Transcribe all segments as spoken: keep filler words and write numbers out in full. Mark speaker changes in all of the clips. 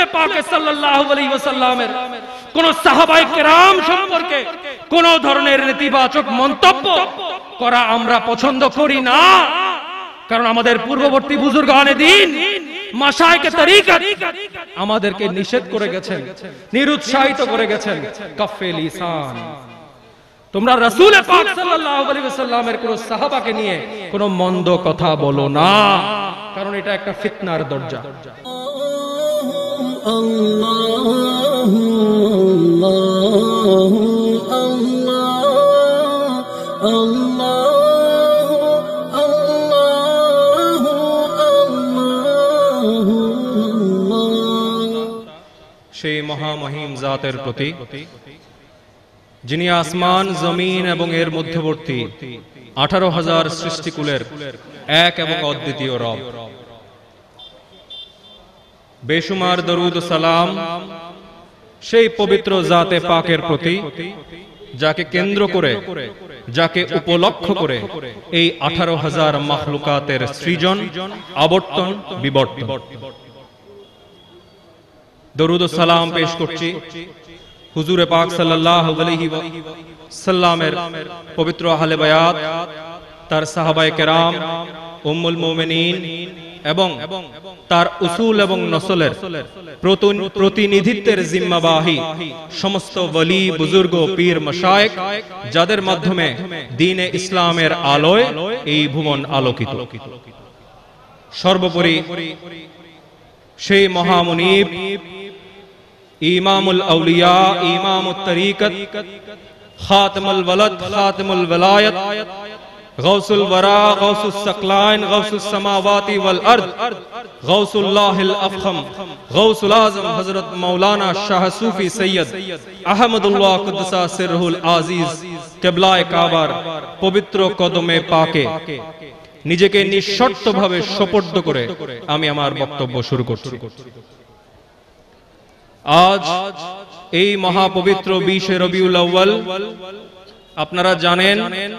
Speaker 1: পাক সাল্লাল্লাহু আলাইহি ওয়াসাল্লামের কোন সাহাবায়ে কেরাম সম্পর্কে কোন ধরনের নেতিবাচক মন্তব্য করা আমরা পছন্দ করি না, কারণ আমাদের পূর্ববর্তী বুজুর্গানে দ্বীন মাশায়েখে তরিকত আমাদেরকে নিষেধ করে গেছেন, নিরুৎসাহিত করে গেছেন। কাফে লিসান, তোমরা রাসূল পাক সাল্লাল্লাহু আলাইহি ওয়াসাল্লামের কোন সাহাবাকে নিয়ে কোন মন্দ কথা বলো না, কারণ এটা একটা ফিতনার দরজা।
Speaker 2: আল্লাহু আল্লাহু আল্লাহ আল্লাহু আল্লাহু আল্লাহ।
Speaker 1: সেই মহামহিম জাতের প্রতি যিনি আসমান জমিন এবং এর মধ্যবর্তী আঠারো হাজার সৃষ্টিকুলের এক এবং অদ্বিতীয় রব, বেশুমার দরুদ ও সালাম সেই পবিত্র জাতে পাকের প্রতি যাকে কেন্দ্র করে, যাকে উপলক্ষ করে এই আঠারো হাজার মাখলুকাতের সৃজন, আবর্তন, বিবর্তন। দরুদ ও সালাম পেশ করছি হুজুরে পাক সাল্লাল্লাহু আলাইহি ওয়াসাল্লামের পবিত্র আহলে বায়াত, তার সাহাবায়ে কেরাম, উম্মুল মুমিনিন এবং তার উসুল এবং নসলের প্রতিনিধিত্বের জিম্মাবাহী সমস্ত ওলি, বুজুর্গ, পীর, মাশায়েখ, যাদের মাধ্যমে দ্বীনে ইসলামের আলোয় এই ভুবন আলোকিত। সর্বোপরি সেই মহামুনিব, ইমামুল আউলিয়া, ইমামুত তরিকত, খাতমুল ওয়ালাদ, খাতমুল ওয়ালায়াত, গৌসুল ওয়ারা, গৌসুস সাকলাইন, গৌসুস সামাওয়াতি ওয়াল আরদ, গৌসুল্লাহিল আফখম, গৌসুল আযম হযরত মাওলানা শাহ সুফি সৈয়দ আহমদুল্লাহ কুদ্দুসা সিরহুল আজিজ কিবলায়ে কাবার পবিত্র কদমে পাকে নিজেকে নিঃশর্তভাবে সুপর্দ করে আমি আমার বক্তব্য শুরু করছি। আজ এই মহাপবিত্র বিশে রবিউল আউয়াল, আপনারা জানেন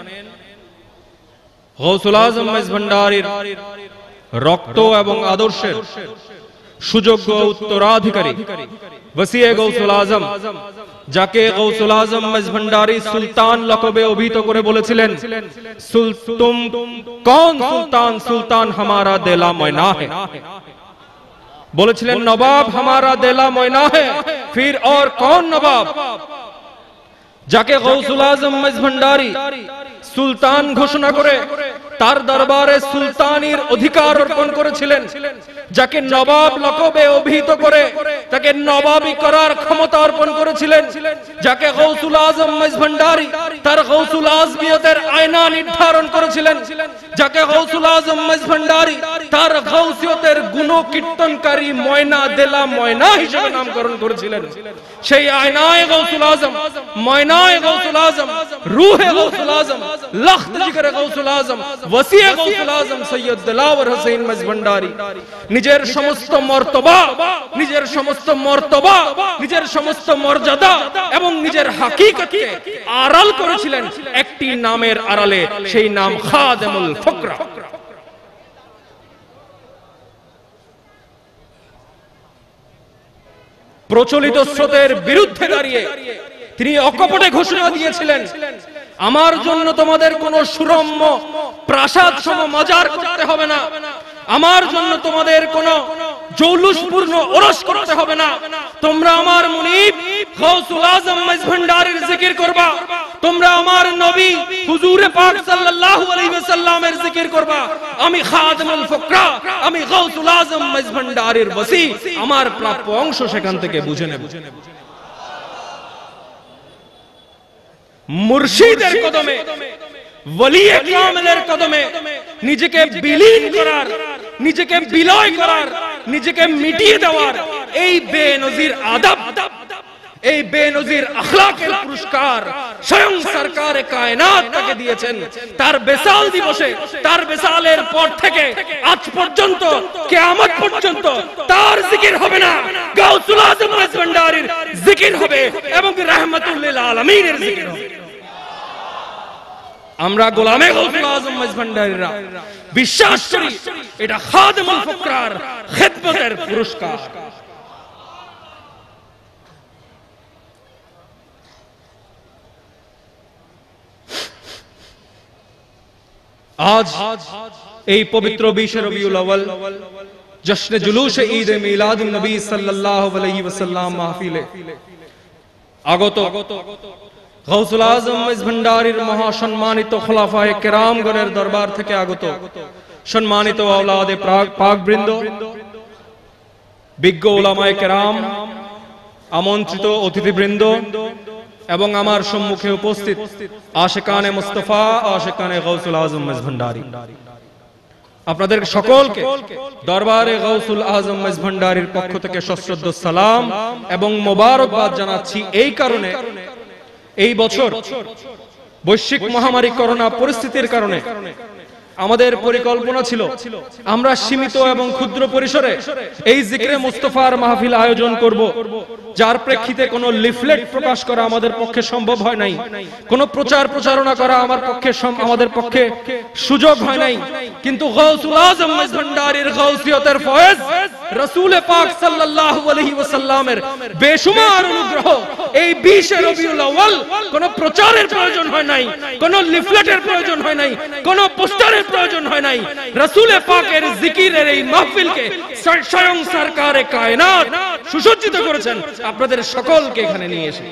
Speaker 1: গৌসুল আজম মেজভান্ডারীর রক্ত এবং আদর্শের সুযোগ্য উত্তরাধিকারী ওসিয়ে গৌসুল আজম, যাকে গৌসুল আজম মেজভান্ডারী সুলতান লকবে অভিহিত করে বলেছিলেন, তুম কौन সুলতান, সুলতান হামারা দেলা ময়না है। বলেছিলেন নবাব হামারা দেলা ময়না है, फिर और कौन নবাব। যাকে গৌসুল আজম মেজভান্ডারী সুলতান ঘোষণা করে তার দরবারে সুলতানির অধিকার অর্পণ করেছিলেন, যাকে নবাব লকবে অভিহিত করে তাকে নবাবী করার ক্ষমতা অর্পণ করেছিলেন, যাকে গৌসুল আজম মেজভান্ডারী তার গৌসুল আজমিয়তের আয়না নির্ধারণ করেছিলেন, যাকে গৌসুল আজম মেজভান্ডারী তার গৌসিয়তের গুণ কীর্তনকারী ময়না দেলা ময়না হিসেবে নামকরণ করেছিলেন। সেই আয়নায়ে গৌসুল আজম, ময়নায়ে গৌসুল আজম, রূহে গৌসুল আজম, লখত জিগরে গৌসুল আজম, ওসিয়ে গৌসুল আজম সৈয়দ দিলাওয়ার হোসেন মেজভান্ডারী নিজের সমস্ত মর্তবা, নিজের সমস্ত মর্তবা, নিজের সমস্ত মর্যাদা এবং নিজের হাকিকতকে আড়াল করেছিলেন একটি নামের আড়ালে, সেই নাম খাদেমুল ফকরা। প্রচলিত স্রোতের বিরুদ্ধে দাঁড়িয়ে তিনি অকপটে ঘোষণা দিয়েছিলেন, আমার জন্য তোমাদের কোন সুরম্য প্রাসাদ সম মাজার করতে হবে না, আমার জন্য তোমাদের কোন জৌলুসপূর্ণ ওরস করতে হবে না, তোমরা আমার মুনিব গৌসুল আজম মেজভান্ডারীর জিকির করবা, তোমরা আমার নবী হুজুরে পাক সাল্লাল্লাহু আলাইহি ওয়াসাল্লামের জিকির করবা, আমি খাদেমুল ফকরা, আমি গৌসুল আজম মেজভান্ডারীর ওসি, আমার প্রাপ্য অংশ সেখান থেকে বুঝে নেব। মুর্শিদের কদমে, ওলিয়ে কামেলের কদমে নিজেকে বিলীন করার, নিজেকে বিলয় করার, নিজেকে মিটিয়ে দেওয়ার এই বেনজির আদব, এই বেনজির আখলাকের পুরস্কার স্বয়ং সরকারে কায়নাত তাকে দিয়েছেন। তার বেসাল দিবসে, তার বেসালের পর থেকে আজ পর্যন্ত, কিয়ামত পর্যন্ত তার জিকির হবে না, গাউসুল আজম মেজভান্ডারীর জিকির হবে এবং রাহমাতুল লিল আলামিনের জিকির হবে। আমরা গোলামে গৌসুল আজম মেজভান্ডারীরা বিশ্বাস করি এটা খাদেমুল ফকরার খিদমতের পুরস্কার। আজ এই পবিত্র বিশে রবিউল আউয়াল জশ্নে জুলুশে ঈদ মিলাদুন নবী সাল্লাল্লাহু আলাইহি ওয়াসাল্লাম মাহফিলে আগত গাউসুল আজম মেজভান্ডারীর মহা সম্মানিত খোলাফায়ে কেরামগণের দরবার থেকে আগত সম্মানিত আওলাদে পাক বৃন্দ, বিজ্ঞ উলামায়ে কেরাম, আমন্ত্রিত অতিথিবৃন্দ এবং আমার সম্মুখে উপস্থিত আশিকানে মুস্তাফা, আশিকানে গাউসুল আজম মেজভান্ডারী, আপনাদের সকলকে দরবারে গাউসুল আজম মেজভান্ডারীর পক্ষ থেকে সশ্রদ্ধ সালাম এবং মোবারকবাদ জানাচ্ছি। এই কারণে এই বছর বৈশ্বিক মহামারী করোনা পরিস্থিতির কারণে আমাদের পরিকল্পনা ছিল আমরা সীমিত এবং ক্ষুদ্র পরিসরে এই জিকরে মুস্তাফার মাহফিল আয়োজন করব, যার প্রেক্ষিতে কোনো লিফলেট প্রকাশ করা আমাদের পক্ষে সম্ভব হয় নাই, কোনো প্রচার প্রচারণা করা আমার পক্ষে আমাদের পক্ষে সুযোগ হয় নাই। কিন্তু গাউসুল আজম মেজভান্ডারীর গাউসিয়তের ফয়েজ, রাসূল পাক সাল্লাল্লাহু আলাইহি ওয়াসাল্লামের বেশুমার অনুগ্রহ, এই বিশে রবিউল আউয়াল কোনো প্রচারের প্রয়োজন হয় নাই, কোনো লিফলেটের প্রয়োজন হয় নাই, কোনো পোস্টারের প্রয়োজন হয় নাই। রাসূল পাকের জিকিরের এই মাহফিলকে স্বয়ং সরকারে কায়নাত সুসজ্জিত করেছেন আপনাদের সকলকে এখানে নিয়ে এসে।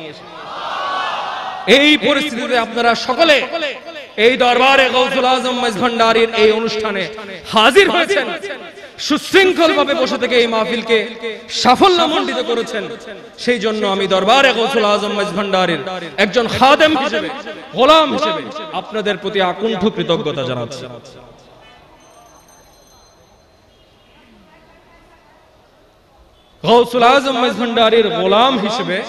Speaker 1: এই পরিস্থিতিতে আপনারা সকলে এই দরবারে গাউসুল আজম মেজভান্ডারীর এই অনুষ্ঠানে হাজির হয়েছেন, সুশৃঙ্খল ভাবে বসে থেকে এই মাহফিলকে সাফল্যমণ্ডিত করেছেন। সেই জন্য আমি দরবারে গাউসুল আজম মেজভান্ডারীর একজন খাদেম হিসেবে, গোলাম হিসেবে আপনাদের প্রতি আকুণ্ঠ কৃতজ্ঞতা জানাচ্ছি। গাউসুল আজম মেজভান্ডারীর গোলাম হিসেবে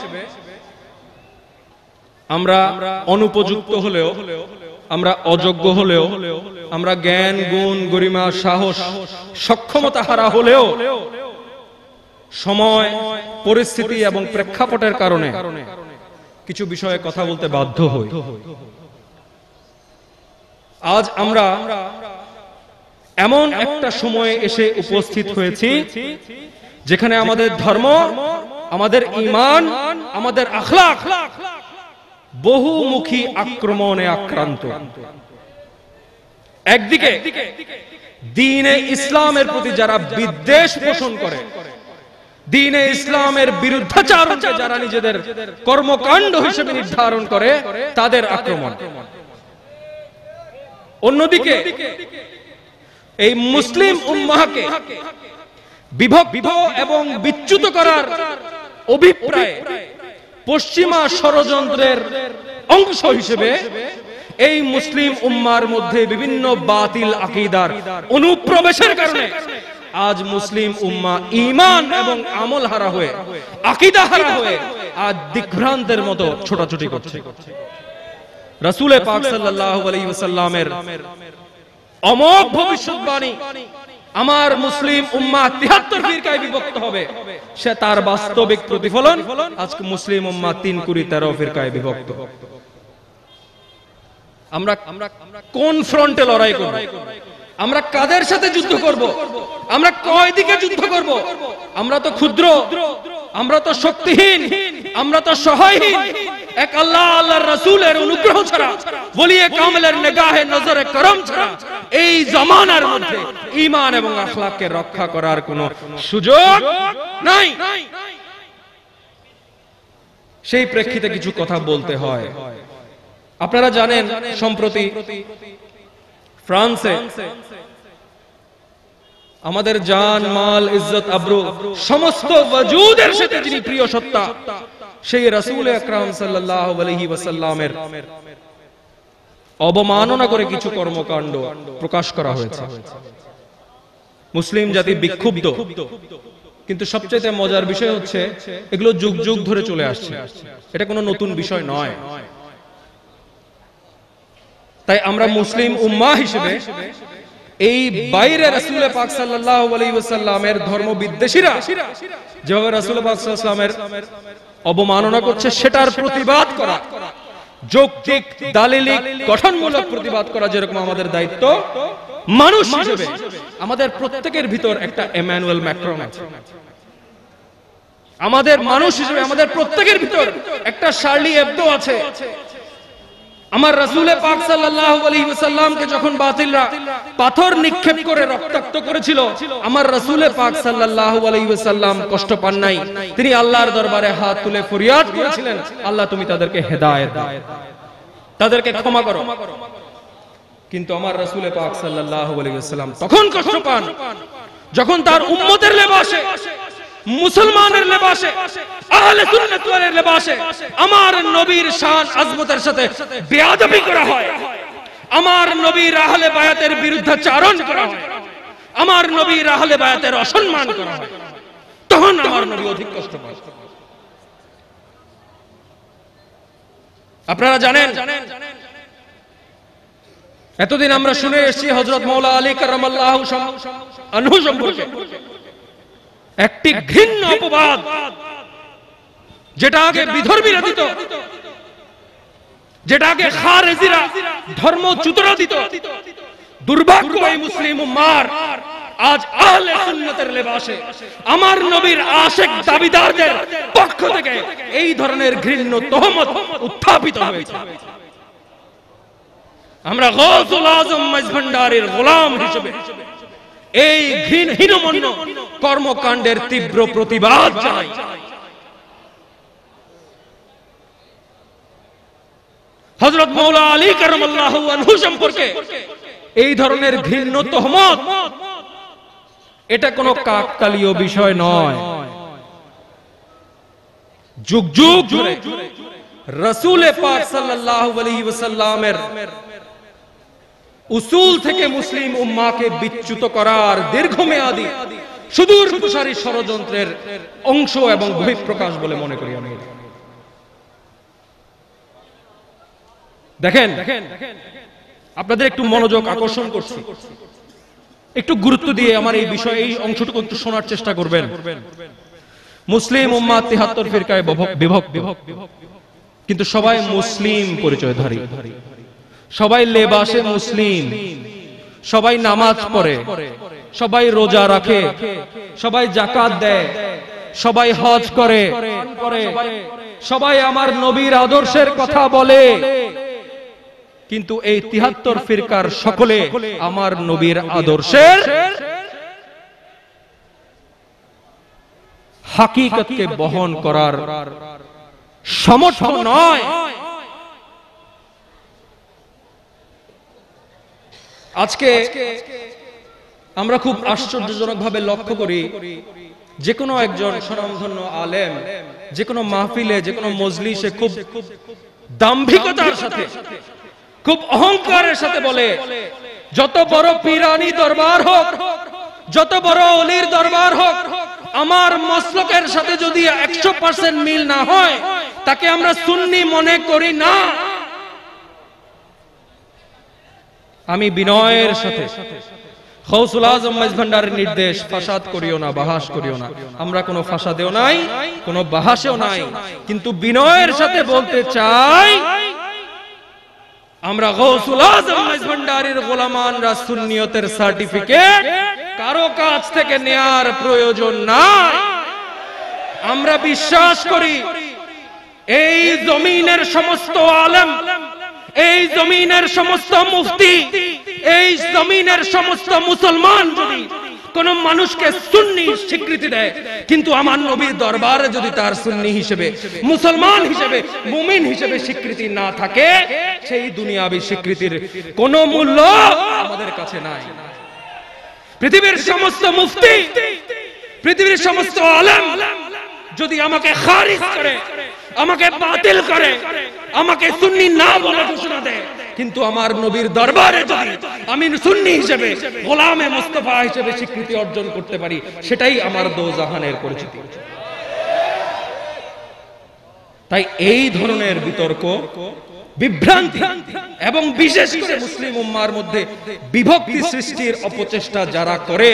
Speaker 1: আমরা অনুপযুক্ত হলেও, আমরা অযোগ্য হলেও, আমরা জ্ঞান গুণ গরিমা সাহস সক্ষমতা হারা হলেও সময় পরিস্থিতি এবং প্রেক্ষাপটের কারণে কিছু বিষয়ে কথা বলতে বাধ্য হই। আজ আমরা এমন একটা সময়ে এসে উপস্থিত হয়েছি যেখানে আমাদের ধর্ম, আমাদের ঈমান, আমাদের আখলাক বহুমুখী আক্রমণে আক্রান্ত। একদিকে দ্বীনে ইসলামের প্রতি যারা বিদ্বেষ পোষণ করে, দ্বীনে ইসলামের বিরুদ্ধাচরণকে যারা নিজেদের কর্মকাণ্ড হিসেবে নির্ধারণ করে, তাদের আক্রমণ। অন্যদিকে এই মুসলিম উম্মাহকে বিভক্ত এবং বিচ্যুত করার অভিপ্রায়ে পশ্চিমা ষড়যন্ত্রের অংশ হিসেবে এই মুসলিম উম্মার মধ্যে বিভিন্ন বাতিল আকীদার অনুপ্রবেশের কারণে আজ মুসলিম উম্মাহ ঈমান এবং আমল হারা হয়ে, আকীদা হারা হয়ে আজ দিগ্ভ্রান্তের মতো ছোটাছুটি করছে। রাসূল পাক সাল্লাল্লাহু আলাইহি ওয়াসাল্লামের অমোঘ ভবিষ্যৎবাণী, আমার মুসলিম উম্মাহ তিহাত্তর ফিরকায় বিভক্ত হবে, সে তার বাস্তবিক প্রতিফলন আজকে মুসলিম উম্মাহ তিন কুড়ি তেরো ফিরকায় বিভক্ত। আমরা কোন ফ্রন্টে লড়াই করব? আমরা কাদের সাথে যুদ্ধ করব? আমরা কয় দিকে যুদ্ধ করব? আমরা তো ক্ষুদ্র, আমরা তো শক্তিহীন, আমরা তো সহায়হীন। এক আল্লাহ, আল্লাহর রাসূলের অনুগ্রহ ছাড়া, ওলিয়ে কামেলের নিগাহে নজরে করম ছাড়া এই জামানার মধ্যে ঈমান এবং আখলাককে রক্ষা করার কোনো সুযোগ নাই। সেই প্রেক্ষিতে কিছু কথা বলতে হয়। আপনারা জানেন সম্প্রতি ফ্রান্সে আমাদের জান, মাল, ইজ্জত, আবরু সমস্ত ওয়াজুদের সাথে যিনি প্রিয় সত্তা, সেই রাসূল আকরাম সাল্লাল্লাহু আলাইহি ওয়াসাল্লামের অবমাননা করে কিছু কর্মকাণ্ড প্রকাশ করা হয়েছে। মুসলিম জাতি বিক্ষুব্ধ, কিন্তু সবচেয়ে মজার বিষয় হচ্ছে এগুলো যুগ যুগ ধরে চলে আসছে, এটা কোনো নতুন বিষয় নয়। তাই আমরা মুসলিম উম্মাহ হিসেবে এই বাইরে রাসূল পাক সাল্লাল্লাহু আলাইহি ওয়াসাল্লামের ধর্ম বিদ্বেষীরা যেভাবে রাসূল পাক সাল্লাল্লাহু আলাইহি ওয়াসাল্লামের অবমাননা করছে, সেটার প্রতিবাদ করা, যৌক্তিক দালিলিক গঠনমূলক প্রতিবাদ করা যেরকম আমাদের দায়িত্ব, মানুষ হিসেবে আমাদের প্রত্যেকের ভিতর একটা ইমানুয়েল ম্যাক্রন আছে। আমাদের মানুষ হিসেবে আমাদের প্রত্যেকের ভিতর একটা শার্লি এবদো আছে, আমার রাসূলে পাক সাল্লাল্লাহু আলাইহি ওয়াসাল্লামকে যখন বাতিলরা পাথর নিক্ষেপ করে রক্তাক্ত করেছিল, আমার রাসূলে পাক সাল্লাল্লাহু আলাইহি ওয়াসাল্লাম কষ্ট পান নাই। তিনি আল্লাহর দরবারে হাত তুলে ফরিয়াদ করেছিলেন, আল্লাহ তুমি তাদেরকে হেদায়েত দাও, তাদেরকে ক্ষমা করো। কিন্তু আমার রাসূলে পাক সাল্লাল্লাহু আলাইহি ওয়াসাল্লাম তখন কষ্ট পান যখন তার উম্মতের লেবাসে, মুসলমানের লেবাসে, আহলে সুন্নাত ওয়াল লেবাসে আমার নবীর শান আজমতের সাথে বেয়াদবি করা হয়, আমার নবীর আহলে বায়াতের বিরুদ্ধাচারণ করা হয়, আমার নবীর আহলে বায়াতের অসম্মান করা হয়, তখন আমার নবী অধিক কষ্ট পান। আপনারা জানেন, এতদিন আমরা শুনে এসেছি হযরত মাওলা আলী কারামাল্লাহু আনহু সম্পর্কে একটি ঘৃণ্য অপবাদ, যেটা আগে বিধর্মীরা দিত, যেটা আগে খারেজিরা ধর্মচ্যুতরা দিত। দুর্ভাগ্য এই মুসলিম উম্মার আজ আহলে সুন্নাতের লেবাসে আমার নবীর আশিক দাবিদারদের পক্ষ থেকে এই ধরনের ঘৃণ্য তহমত উত্থাপিত হয়েছে। আমরা গৌসুল আজম মজভান্ডারীর গোলাম হিসেবে এই ঘৃণহীনমন্য কর্মকাণ্ডের তীব্র প্রতিবাদ জানাই। হযরত মাওলা আলী কারামাল্লাহু আনহু সম্পর্কে এই ধরনের ঘৃণ্য তহমত, এটা কোনো কাকতালীয় বিষয় নয়। যুগ যুগ ধরে রাসূল পাক সাল্লাল্লাহু আলাইহি ওয়াসাল্লামের উসুল থেকে মুসলিম উম্মাহকে বিচ্যুত করার দীর্ঘমেয়াদী সুদূর প্রসারী ষড়যন্ত্রের অংশ এবং বহিঃপ্রকাশ বলে মনে করি আমি। দেখেন, আপনাদের একটু মনোযোগ আকর্ষণ করছি, একটু গুরুত্ব দিয়ে আমার এই বিষয়ে এই অংশটুকু একটু শোনার চেষ্টা করবেন। মুসলিম উম্মাহ তিহাত্তর ফিরকায় বিভক্ত, কিন্তু সবাই মুসলিম পরিচয়ধারী, সবাই লেবাসে মুসলিম, সবাই নামাজ পড়ে, সবাই রোজা রাখে, সবাই যাকাত দেয়, সবাই হজ করে, সবাই আমার নবীর আদর্শের কথা বলে। কিন্তু এই তিহাত্তর ফিরকার সকলে আমার নবীর আদর্শের হাকিকতকে বহন করার সমর্থ নয়। আজকে আমরা খুব আশ্চর্যজনকভাবে লক্ষ্য করি, যে কোনো একজন স্বনামধন্য আলেম যে কোনো মাহফিলে, যে কোনো মজলিসে খুব দাম্ভিকতার সাথে, খুব অহংকারের সাথে বলে, যত বড় পীরানি দরবার হোক, যত বড় ওলির দরবার হোক, আমার মসলকের সাথে যদি একশো পার্সেন্ট মিল না হয় তাকে আমরা সুন্নি মনে করি না। আমি বিনয়ের সাথে গৌসুল আজম মজভান্ডারের নির্দেশ, ফাসাদ করিও না, বাহাস করিও না। আমরা কোনো ফাসাদেও নাই, কোনো বাহাসেও নাই, কিন্তু বিনয়ের সাথে বলতে চাই, আমরা গৌসুল আজম মজভান্ডারীর গোলামানরা সুন্নিয়তের সার্টিফিকেট কারো কাছ থেকে নেয়ার প্রয়োজন নাই। আমরা বিশ্বাস করি এই জমিনের সমস্ত আলেম, এই জমিনের সমস্ত মুফতি, এই জমিনের সমস্ত মুসলমান যদি কোন মানুষকে সুন্নি স্বীকৃতি দেয়, কিন্তু আমার নবীর দরবারে যদি তার সুন্নি হিসেবে, মুসলমান হিসেবে, মুমিন হিসেবে স্বীকৃতি না থাকে, সেই দুনিয়াবী স্বীকৃতির কোন মূল্য আমাদের কাছে নাই। পৃথিবীর সমস্ত মুফতি, পৃথিবীর সমস্ত আলেম যদি আমাকে খারিজ করে, আমাকে বাতিল করে, আমাকে সুন্নি না বলে ঘোষণা দেয়, কিন্তু আমার নবীর দরবারে যদি আমি সুন্নি হিসেবে, গোলামে মুস্তাফা হিসেবে স্বীকৃতি অর্জন করতে পারি, সেটাই আমার দোজাহানের পরিচিতি। তাই এই ধরনের বিতর্ক, বিভ্রান্তি এবং বিশেষ করে মুসলিম উম্মার মধ্যে বিভক্তি সৃষ্টির অপচেষ্টা যারা করে,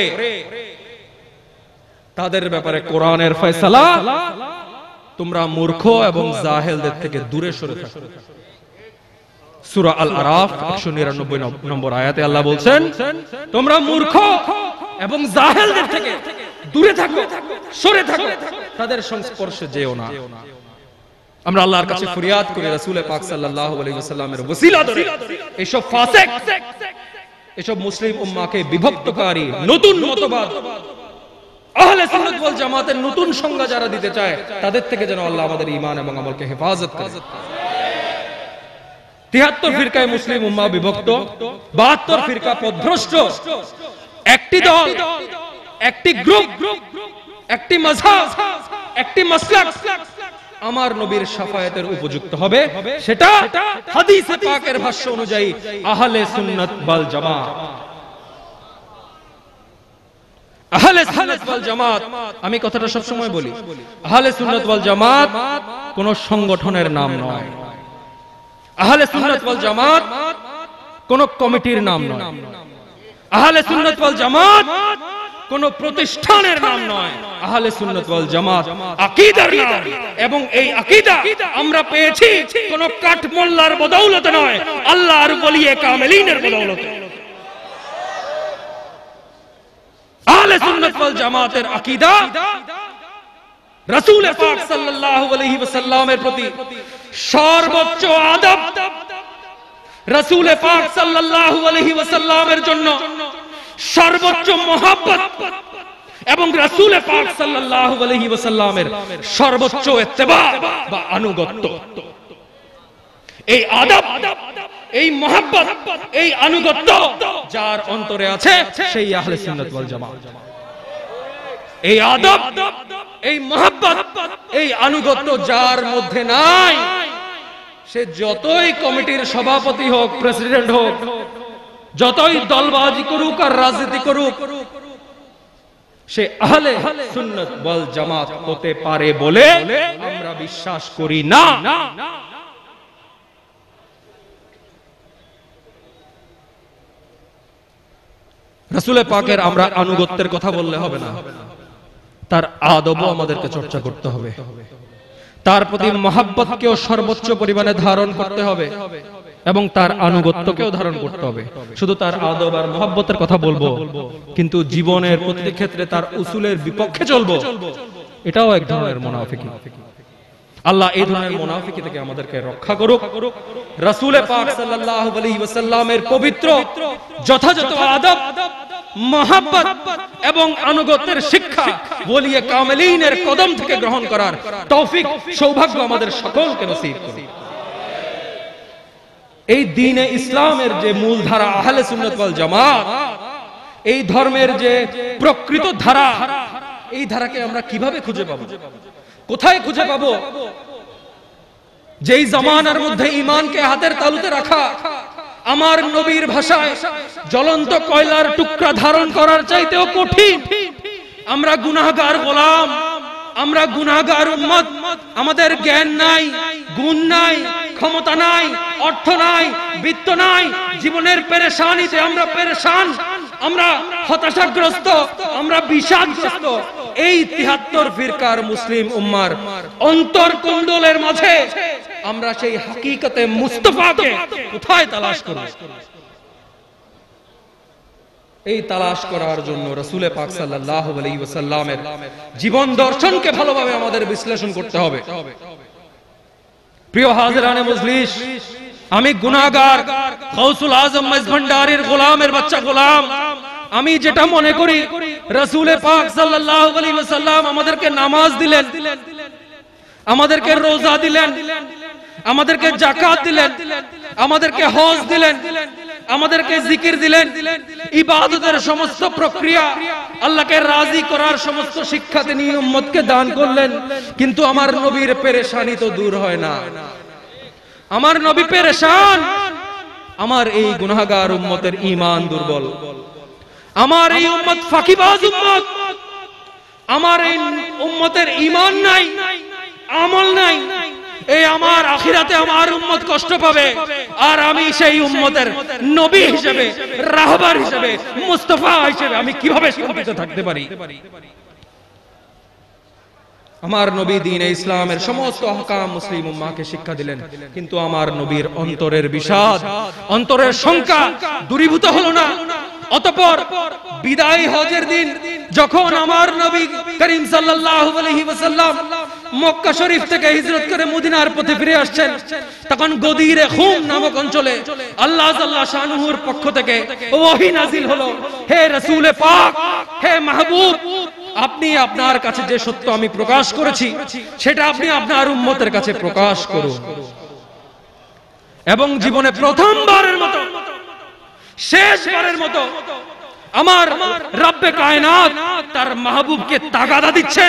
Speaker 1: তাদের ব্যাপারে কোরআনের ফয়সালা, তোমরা মূর্খ এবং জাহেলদের থেকে দূরে সরে থাকো। সূরা আল আরাফ একশো নিরানব্বই নম্বর আয়াতে আল্লাহ বলছেন, তোমরা মূর্খ এবং জাহেলদের থেকে দূরে থাকো, সরে থাকো, তাদের সংস্পর্শে যেও না। আমরা আল্লাহর কাছে ফরিয়াদ করি রাসূল পাক সাল্লাল্লাহু আলাইহি ওয়াসাল্লামের ওসিলা ধরে এসব ফাসিক, এসব মুসলিম উম্মাহকে বিভক্তকারী নতুন মতবাদ আহলে সুন্নাত ওয়াল জামাতের নতুন সংজ্ঞা যারা দিতে চায় তাদের থেকে যেন আল্লাহ আমাদের ঈমান এবং আমলকে হেফাজত করে। তিয়াত্তর ফিরকায় মুসলিম উম্মাহ বিভক্ত, বাহাত্তর ফিরকা পথভ্রষ্ট, একটি দল, একটি গ্রুপ, একটি মাযহাব, একটি মাসলাক আমার নবীর শাফায়াতের উপযুক্ত হবে, সেটা হাদিসে পাকের ভাষ্য অনুযায়ী আহলে সুন্নাত ওয়াল জামাত। আহলে সুন্নাত ওয়াল জামাত, আমি কথাটা সব সময় বলি, আহলে সুন্নাত ওয়াল জামাত কোন সংগঠনের নাম নয়, আহলে সুন্নাত ওয়াল জামাত কোন কমিটির নাম নয়, আহলে সুন্নাত ওয়াল জামাত কোন প্রতিষ্ঠানের নাম নয়, আহলে সুন্নাত ওয়াল জামাত আকীদার নাম। এবং এই আকীদা আমরা পেয়েছি কোন কাঠমোল্লার বদৌলতে নয়, আল্লাহর ওলিয়ে কামেলিনের বদৌলতে। আহলে সুন্নাত ওয়াল জামাতের আকীদা রাসূল পাক সাল্লাল্লাহু আলাইহি ওয়াসাল্লামের প্রতি সর্বোচ্চ আদব, রাসূল পাক সাল্লাল্লাহু আলাইহি ওয়াসাল্লামের জন্য সর্বোচ্চ মহব্বত এবং রাসূল পাক সাল্লাল্লাহু আলাইহি ওয়াসাল্লামের সর্বোচ্চ ইত্তেবা বা আনুগত্য। এই আদব, এই মহব্বত, এই আনুগত্য যার অন্তরে আছে সেই আহলে সুন্নাত ওয়াল জামাত। এই আদব, এই মহব্বত, এই আনুগত্য যার মধ্যে নাই, সে যতই কমিটির সভাপতি হোক, প্রেসিডেন্ট হোক, যতই দলবাজি করুক আর রাজনীতি করুক, সে আহলে সুন্নাত ওয়াল জামাত হতে পারে বলে আমরা বিশ্বাস করি না। রাসূল পাকের আমরা আনুগত্যের কথা বললে হবে না, তার আদবও আমাদেরকে চর্চা করতে হবে, তার প্রতি মহব্বতকেও সর্বোচ্চ পরিমাণে ধারণ করতে হবে এবং তার আনুগত্যকেও ধারণ করতে হবে। শুধু তার আদব আর মহব্বতের কথা বলবো কিন্তু জীবনের প্রতিটি ক্ষেত্রে তার উসুলের বিপক্ষে চলবো, এটাও এক ধরনের মুনাফিকি। আল্লাহ এই ধরনের মুনাফিকি থেকে আমাদেরকে রক্ষা করুক। রাসূল পাক সাল্লাল্লাহু আলাইহি ওয়াসাল্লামের পবিত্র যথাযথ আদব, মহব্বত এবং আনুগত্যের শিক্ষা ওলিয়ে কামেলিনের কদম থেকে গ্রহণ করার তৌফিক, সৌভাগ্য আমাদের সকলকে নসিব করুন। এই দ্বীনে ইসলামের যে মূল ধারা আহলে সুন্নাত ওয়াল জামাত, এই ধর্মের যে প্রকৃত ধারা, এই ধারাকে আমরা কিভাবে খুঁজে পাবো, কোথায় খুঁজে পাবো? যেই জামানার মধ্যে ঈমানকে হাতের তালুতে রাখা আমার নবীর ভাষায় জ্বলন্ত কয়লার টুকরা ধারণ করার চাইতেও কঠিন। আমরা গুনাহগার গোলাম, আমরা গুনাহগার উম্মত, আমাদের জ্ঞান নাই, গুণ নাই, ক্ষমতা নাই, অর্থ নাই, বিত্ত নাই, জীবনের পেরেশানিতে আমরা পেরেশান, আমরা হতাশাগ্রস্ত, আমরা বিষাদগ্রস্ত। এই তিয়াত্তর ফিরকার মুসলিম উম্মার অন্তর কুণ্ডলের মাঝে আমরা সেই হাকিকতে মুস্তাফাকে কোথায় তালাশ করব? এই তালাশ করার জন্য রাসূল পাক সাল্লাল্লাহু আলাইহি ওয়াসাল্লামের জীবন দর্শনকে ভালোভাবে আমাদের বিশ্লেষণ করতে হবে। প্রিয় হাজিরানে মজলিস, আমি গুনাহগার, গাউসুল আজম মজভান্ডারির গোলামের বাচ্চা গোলাম। আমি যেটা মনে করি, রাসূল পাক সাল্লাল্লাহু আলাইহি ওয়াসাল্লাম আমাদেরকে নামাজ দিলেন, আমাদেরকে রোজা দিলেন, আমাদেরকে যাকাত দিলেন, আমাদেরকে হজ দিলেন, আমাদেরকে জিকির দিলেন, ইবাদতের সমস্ত প্রক্রিয়া, আল্লাহকে রাজি করার সমস্ত শিক্ষা তিনি উম্মতকে দান করলেন। কিন্তু আমার নবীর পেরেশানি তো দূর হয় না। আমার নবী পেরেশান, আমার এই গুনাহগার উম্মতের ঈমান দুর্বল, আমার এই উম্মত ফাঁকিবাজ উম্মত, আমার এই উম্মতের ঈমান নাই, আমল নাই। এই আমার আখিরাতে আমার উম্মত কষ্ট পাবে, আর আমি সেই উম্মতের নবী হিসেবে, রাহবার হিসেবে, মুস্তাফা হিসেবে আমি কিভাবে শান্তিতে থাকতে পারি? আমার নবী দ্বীনে ইসলামের সমস্ত আহকাম মুসলিম উম্মাহকে শিক্ষা দিলেন, কিন্তু আমার নবীর অন্তরের বিষাদ, অন্তরের শঙ্কা দূরীভূত হলো না। অতঃপর বিদায় হজের দিন যখন আমার নবী করিম সাল্লাল্লাহু আলাইহি ওয়াসাল্লাম মক্কা শরীফ থেকে হিজরত করে মদিনার পথে ফিরে আসছেন, তখন গদিরে খুম নামক অঞ্চলে আল্লাহ জাল্লা শানুহুর পক্ষ থেকে ওহী নাজিল হলো, হে রাসূলে পাক, হে মাহবুব, আপনি আপনার কাছে যে সত্য আমি প্রকাশ করেছি সেটা আপনি আপনার উম্মতের কাছে প্রকাশ করুন। এবং জীবনে প্রথমবারের মতো, শেষবারের মতো আমার রব্বে কায়নাত তার মাহবুবকে তাগাদা দিচ্ছেন,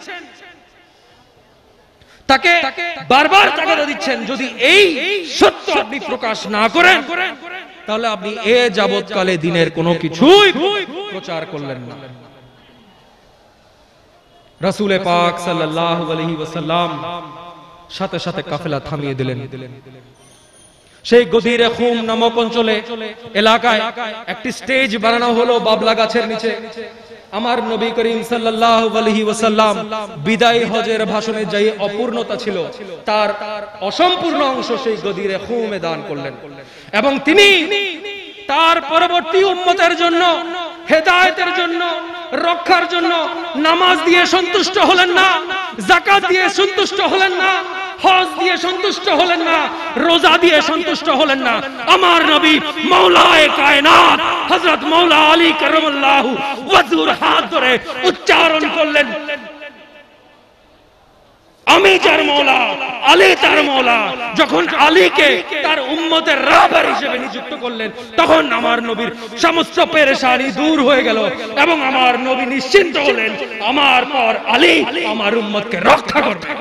Speaker 1: তাকে বারবার তাগাদা দিচ্ছেন, যদি এই সত্য আপনি প্রকাশ না করেন তাহলে আপনি এ যাবৎকালে দিনের কোনো কিছুই প্রচার করলেন না। রাসূলে পাক সাল্লাল্লাহু আলাইহি ওয়াসাল্লাম সাথে সাথে কাফেলা থামিয়ে দিলেন। সেই গদিরে খুম নামক অঞ্চলে এলাকায় একটি স্টেজ বানানো হলো বাবলা গাছের নিচে। আমার নবী করিম সাল্লাল্লাহু আলাইহি ওয়াসাল্লাম বিদায় হজের ভাষণে যে অপূর্ণতা ছিল তার অসম্পূর্ণ অংশ সেই গদিরে খুমে দান করলেন, এবং তিনি তার পরবর্তী উম্মতের জন্য, হেদায়েতের জন্য, রক্ষার জন্য নামাজ দিয়ে সন্তুষ্ট হলেন না, যাকাত দিয়ে সন্তুষ্ট হলেন না, হজ দিয়ে সন্তুষ্ট হলেন না, রোজা দিয়ে সন্তুষ্ট হলেন না। আমার নবী মাওলায়ে কায়নাত হযরত মাওলা আলী কারামাল্লাহু ওয়াজহুর হাত ধরে উচ্চারণ করলেন, আমি যার মওলা, আলী তার মওলা। যখন আলীকে তার উম্মতের রাহবার হিসেবে নিযুক্ত করলেন, তখন আমার নবীর সমস্ত পেরেশানি দূর হয়ে গেল এবং আমার নবী নিশ্চিন্ত হলেন, আমার পর আলী আমার উম্মতকে রক্ষা করবে।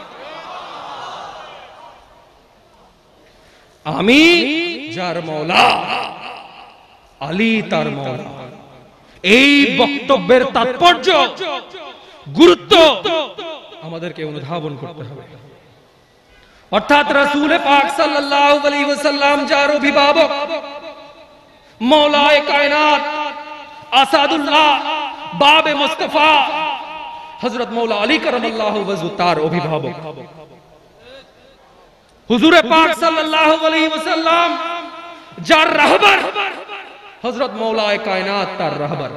Speaker 1: আমি যার মওলা, আলী তার মওলা। এই বক্তব্যের তাৎপর্য, গুরুত্ব আমাদেরকে অনুধাবন করতে হবে। অর্থাৎ রাসূল পাক সাল্লাল্লাহু আলাইহি ওয়াসাল্লাম যার অভিভাবক, মওলায়ে কায়নাত, আসাদুল্লাহ, বাবে মুস্তাফা হযরত মাওলা আলী কারামাল্লাহু ওয়াজহু তার অভিভাবক। হুজুরে পাক সাল্লাল্লাহু আলাইহি ওয়াসাল্লাম যার রাহবার, হযরত মাওলায়ে কায়নাত তার রাহবার।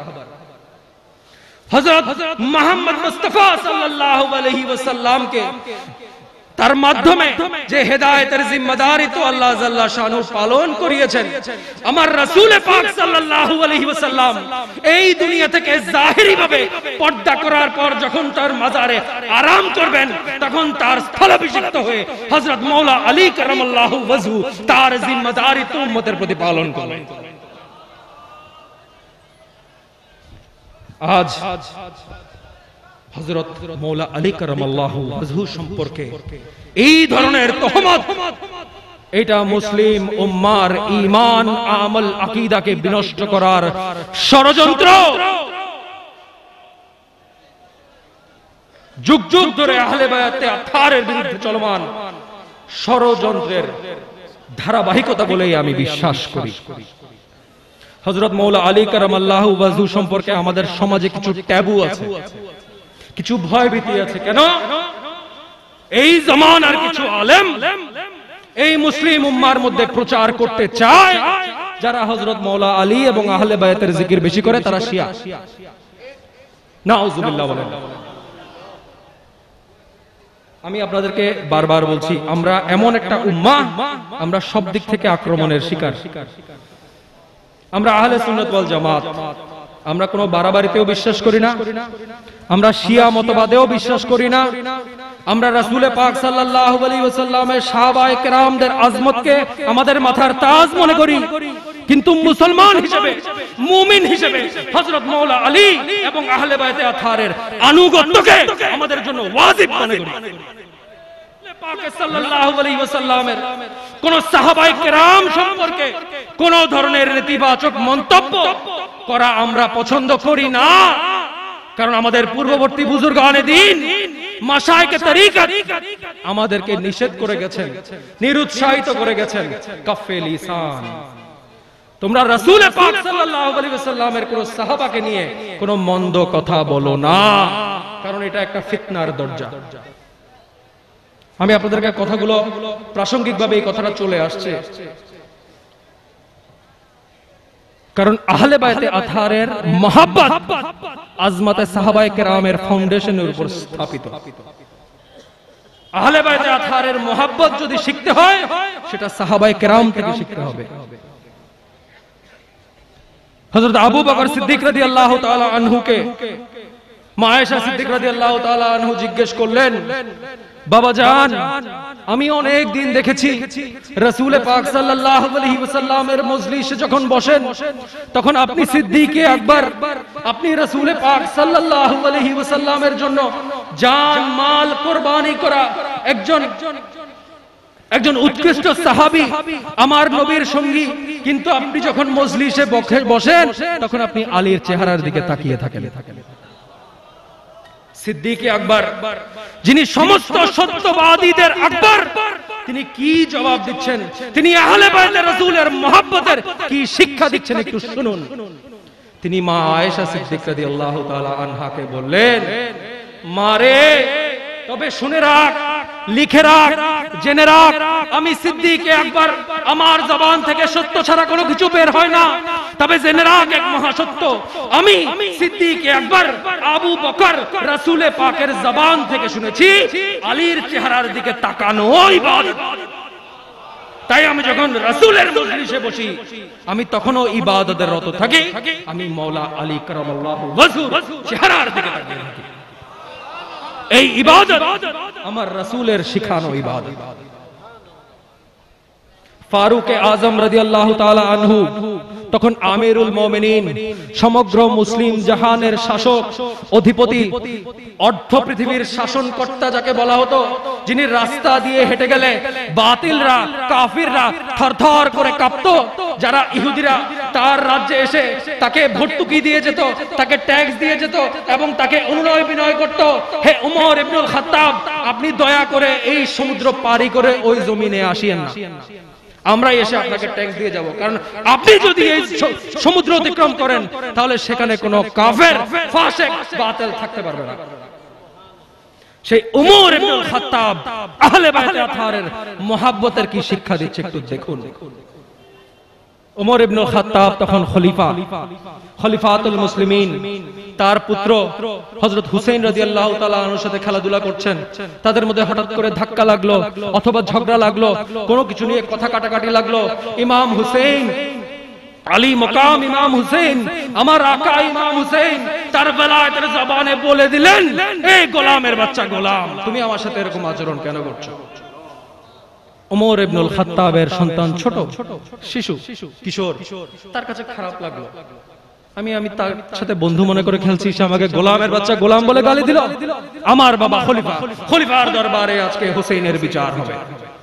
Speaker 1: হযরত মুহাম্মদ মুস্তাফা সাল্লাল্লাহু আলাইহি ওয়াসাল্লামকে তার মাধ্যমে যে হেদায়েতের জিম্মাদারি তো আল্লাহ জাল্লা শানু পালন করিয়েছেন, আমার রাসূল পাক সাল্লাল্লাহু আলাইহি ওয়াসাল্লাম এই দুনিয়া থেকে জাহিরি ভাবে পর্দা করার পর যখন তার মাজারে আরাম করবেন, তখন তার স্থলাভিষিক্ত হয়ে হযরত মাওলা আলী কারামাল্লাহু ওয়াজহু তার জিম্মাদারি তো উম্মতের প্রতি পালন করবেন। আজ হযরত মাওলা আলী কারামাল্লাহু ওয়াজহু সম্পর্কে এই ধরনের তহমত, এটা মুসলিম উম্মার ঈমান, আমল, আকীদাকে বিনষ্ট করার ষড়যন্ত্র। যুগ যুগ ধরে আহলে বায়াতে আথারের বিরুদ্ধে চলমান ষড়যন্ত্রের ধারাবাহিকতা বলেই আমি বিশ্বাস করি। হযরত মাওলা আলী কারামাল্লাহু ওয়াজহু সম্পর্কে আমাদের সমাজে কিছু ট্যাবু আছে, কিছু ভয়ভীতি আছে। কেন? এই জামানার কিছু আলেম এই মুসলিম উম্মার মধ্যে প্রচার করতে চায়, যারা হযরত মাওলা আলী এবং আহলে বায়াতের জিকির বেশি করে তারা শিয়া। নাউযুবিল্লাহ বলেন। আমি আপনাদেরকে বারবার বলছি, আমরা এমন একটা উম্মাহ, আমরা সব দিক থেকে আক্রমণের শিকার। আমরা আহলে সুন্নাত ওয়াল জামাত, আমরা কোনো বাড়াবাড়িতেও বিশ্বাস করি না, আমরা শিয়া মতবাদেও বিশ্বাস করি না, আমরা রাসূল পাক সাল্লাল্লাহু আলাইহি ওয়াসাল্লামের সাহাবায়ে কেরামদের আজমতকে আমাদের মাথার তাজ মনে করি, কিন্তু মুসলমান হিসেবে, মুমিন হিসেবে হযরত মাওলা আলী এবং আহলে বায়াতে আথারের আনুগত্যকে আমাদের জন্য ওয়াজিব মনে করি। পাক সাল্লাল্লাহু আলাইহি ওয়াসাল্লামের কোন সাহাবায়ে কেরাম সম্পর্কে কোন ধরনের নেতিবাচক মন্তব্য করা আমরা পছন্দ করি না, কারণ আমাদের পূর্ববর্তী বুজুর্গানে দ্বীন, মাশায়েখে তরিকত আমাদেরকে নিষেধ করে গেছেন, নিরুৎসাহিত করে গেছেন। কাফে লিসান, তোমরা রাসূল পাক সাল্লাল্লাহু আলাইহি ওয়াসাল্লামের কোন সাহাবাকে নিয়ে কোন মন্দ কথা বলো না, কারণ এটা একটা ফিতনার দরজা। আমি আপনাদেরকে কথাগুলো প্রাসঙ্গিকভাবে এই কথাটা চলে আসছে, কারণ আহলে বায়াতে আথারের মহব্বত আজমতে সাহাবায়ে কেরামের ফাউন্ডেশনের উপর স্থাপিত। আহলে বাইতে আতহারের মোহাব্বত যদি শিখতে হয় সেটা সাহাবায়ে কেরাম থেকে শিখতে হবে। হযরত আবু বকর সিদ্দিক রাদিয়াল্লাহু তাআলা আনহুকে মা আয়েশা সিদ্দিক রাদিয়াল্লাহু তাআলা আনহু জিজ্ঞেস করলেন, বাবা জান, আমি অনেক দিন দেখেছি রাসূল পাক সাল্লাল্লাহু আলাইহি ওয়াসাল্লামের মজলিসে যখন বসেন তখন আপনি সিদ্দিকে আকবর, আপনি রাসূল পাক সাল্লাল্লাহু আলাইহি ওয়াসাল্লামের জন্য জান মাল কুরবানি করা একজন একজন উৎকৃষ্ট সাহাবী, আমার নবীর সঙ্গী, কিন্তু আপনি যখন মজলিসে বসেন তখন আপনি আলীর চেহারার দিকে তাকিয়ে থাকেন। সিদ্দিকে আকবর, যিনি সমস্ত সত্যবাদীদের আকবর, তিনি কি জবাব দিচ্ছেন, তিনি আহলে বাইতে রাসূলের মুহাব্বতের কি শিক্ষা দিচ্ছেন একটু শুনুন। তিনি মা আয়েশা সিদ্দিক রাদিয়াল্লাহু তাআলা আনহাকে বললেন, মারে তবে শুনে রাখ, লিখে রাখ, জেনে রাখ, আমি সিদ্দিকে আকবর, আমার জবান থেকে সত্য ছাড়া কোনো কিছু বের হয় না। তবে জেনে রাখ এক মহাসত্য, আমি সিদ্দিকে আকবর আবু বকর রাসূল পাকের জবান থেকে শুনেছি আলীর চেহারার দিকে তাকানো ইবাদত। তাই আমি যখন রাসূলের মজলিসে বসি আমি তখনও ইবাদতের রত থাকি, আমি মাওলা আলী কারামাল্লাহু ওয়াজহু চেহারার দিকে তাকিয়ে থাকি। এই ইবাদত আমার রাসূলের শিখানো ইবাদত। ফারুক আজম রাদিয়াল্লাহু তাআলা আনহু তখন আমিরুল মুমিনিন, সমগ্র মুসলিম জাহানের শাসক, অধিপতি, অর্ধ পৃথিবীর শাসনকর্তা যাকে বলা হতো, যিনি রাস্তা দিয়ে হেঁটে গেলে বাতিলরা, কাফিররা থরথর করে কাঁপতো। যারা ইহুদিরা তার রাজ্যে এসে তাকে ভর্তুকি দিয়ে যেত, তাকে ট্যাক্স দিয়ে যেত এবং তাকে অনুনয় বিনয় করত, হে উমর ইবনুল খাত্তাব, আপনি দয়া করে এই সমুদ্র পারি করে ওই জমিনে আসিয়েন না, আমরা এসে আপনাকে ট্যাক্স দিয়ে যাব, কারণ আপনি যদি এই সমুদ্র অতিক্রম করেন তাহলে সেখানে কোনো কাফের, ফাসিক, বাতিল থাকতে পারবে না। সেই উমর ইবনুল খাত্তাব আহলে বাইতে আতহারের মুহাব্বতের কি শিক্ষা দিচ্ছে একটু দেখুন। উমর ইবনুল খাত্তাব তখন খলিফা, খলিফাতুল মুসলিমিন। তার পুত্র হযরত হুসাইন রাদিয়াল্লাহু তাআলা আনহুর সাথে খেলাধুলা করছেন, তাদের মধ্যে হঠাৎ করে ধাক্কা লাগলো অথবা ঝগড়া লাগলো, কোনো কিছু নিয়ে কথা কাটাকাটি লাগলো। ইমাম হুসাইন, আলী মকাম ইমাম হুসাইন, আমার আকা ইমাম হুসাইন তার বেলায়েতের জবানে বলে দিলেন, এই গোলামের বাচ্চা গোলাম, তুমি আমার সাথে এরকম আচরণ কেন করছো? উমর ইবনুল খাত্তাবের সন্তান, ছোট শিশু, কিশোর, তার কাছে খারাপ লাগলো। আমি আমি তার সাথে বন্ধু মনে করে খেলছি, সে আমাকে গোলামের বাচ্চা গোলাম বলে গালি দিল। আমার বাবা খলিফা, খলিফার দরবারে আজকে হুসাইনের বিচার হবে।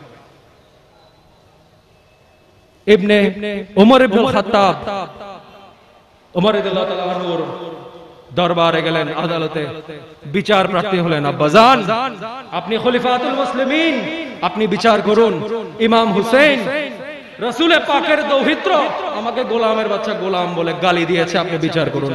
Speaker 1: ইবনে উমর ইবনুল খাত্তাব উমর রাদিয়াল্লাহু তাআলা আনহুর দরবারে গেলেন, আদালতে বিচার প্রার্থী হলেন। আব্বাজান, আপনি খলিফাতুল মুসলিমিন, আপনি বিচার করুন। ইমাম হুসাইন রাসূল পাকের দৌহিত্র আমাকে গোলামের বাচ্চা গোলাম বলে গালি দিয়েছে, আপনি বিচার করুন।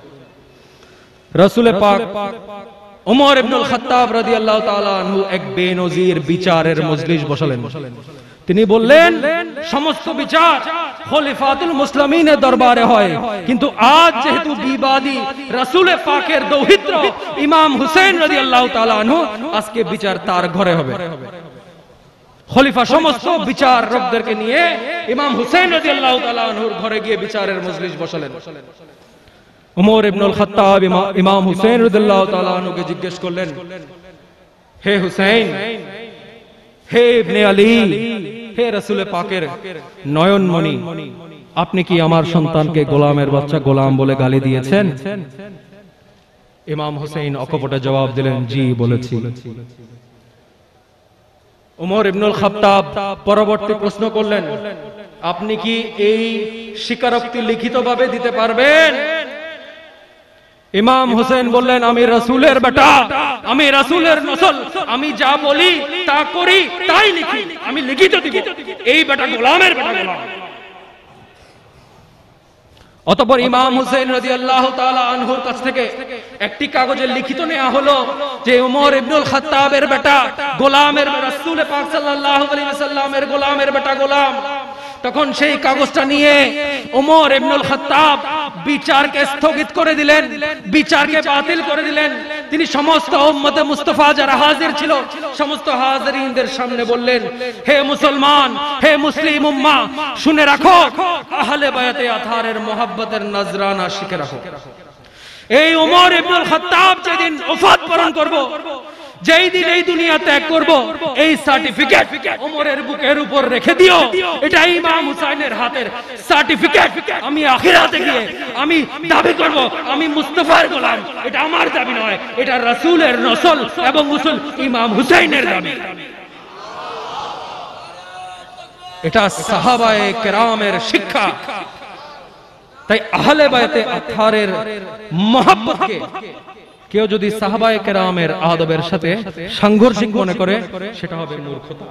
Speaker 1: রাসূল পাক উমর ইবনুল খাত্তাব রাদিয়াল্লাহু তাআলা আনহু এক বেনজির বিচারের মজলিস বসালেন। তিনি বললেন, সমস্ত বিচার খলিফাতুল মুসলিমিনের দরবারে হয়, কিন্তু আজ যেহেতু বিবাদী রাসূল পাকের দৌহিত্র ইমাম হুসাইন রাদিয়াল্লাহু তাআলা আনহু, আজকে বিচার তার ঘরে হবে। খলিফা সমস্ত বিচারকদেরকে নিয়ে ইমাম হুসাইন রাদিয়াল্লাহু তাআলা আনহুর ঘরে গিয়ে বিচারের মজলিস বসালেন। উমর ইবনুল খাত্তাব ইমাম হুসাইন রাদিয়াল্লাহু তাআলা আনহুকে জিজ্ঞেস করলেন, হে হুসাইন, হে ইবনে আলী, হে রাসূল পাকের নয়নমণি, আপনি কি আমার সন্তানকে গোলামের বাচ্চা গোলাম বলে গালি দিয়েছেন? ইমাম হুসাইন অকপটে জবাব দিলেন, জি বলেছি। উমর ইবনুল খাত্তাব পরবর্তী প্রশ্ন করলেন, আপনি কি এই স্বীকারোক্তি লিখিতভাবে দিতে পারবেন? ইমাম হুসাইন বললেন, আমি রাসূলের বেটা, আমি রাসূলের নসল, আমি যা বলি তা করি, তাই লিখি, আমি লিখিত দিব, এই বেটা গোলামের বেটা গোলাম। অতঃপর ইমাম হুসাইন রাদিয়াল্লাহু তাআলা আনহুর কাছ থেকে একটি কাগজে লিখিত নেওয়া হলো যে উমর ইবনুল খাত্তাবের বেটা গোলামের, রাসূল পাক সাল্লাল্লাহু আলাইহি ওয়াসাল্লামের গোলামের বেটা গোলাম। তখন সেই কাগজটা নিয়ে উমর ইবনুল খাত্তাব বিচারকে স্থগিত করে দিলেন, বিচারকে বাতিল করে দিলেন। তিনি সমস্ত উম্মতে মুস্তাফা যারা হাজির ছিল সমস্ত হাজিরিনদের সামনে বললেন, হে মুসলমান, হে মুসলিম উম্মাহ, শুনে রাখো, আহলে বায়াতে আতহারের মুহাব্বতের নজরানা শিখে রাখো। এই ওমর ইবনুল খাত্তাব যেদিন ওফাত বরণ করব, যেই দিন এই দুনিয়া ত্যাগ করব, এই সার্টিফিকেট ওমরের বুকের উপর রেখে দিও। এটা ইমাম হুসাইনের হাতের সার্টিফিকেট। আমি আখিরাতে গিয়ে আমি দাবি করব আমি মুস্তাফার গোলাম। এটা আমার দাবি নয়, এটা রাসূলের নসল এবং উসুল ইমাম হুসাইনের দাবি। এটা সাহাবায়ে কেরামের শিক্ষা। তাই আহলে বায়াতে আতহারের মহব্বতকে কেউ যদি সাহাবায়ে কেরামের আদবের সাথে সাংঘর্ষিক মনে করে, সেটা হবে মূর্খতা।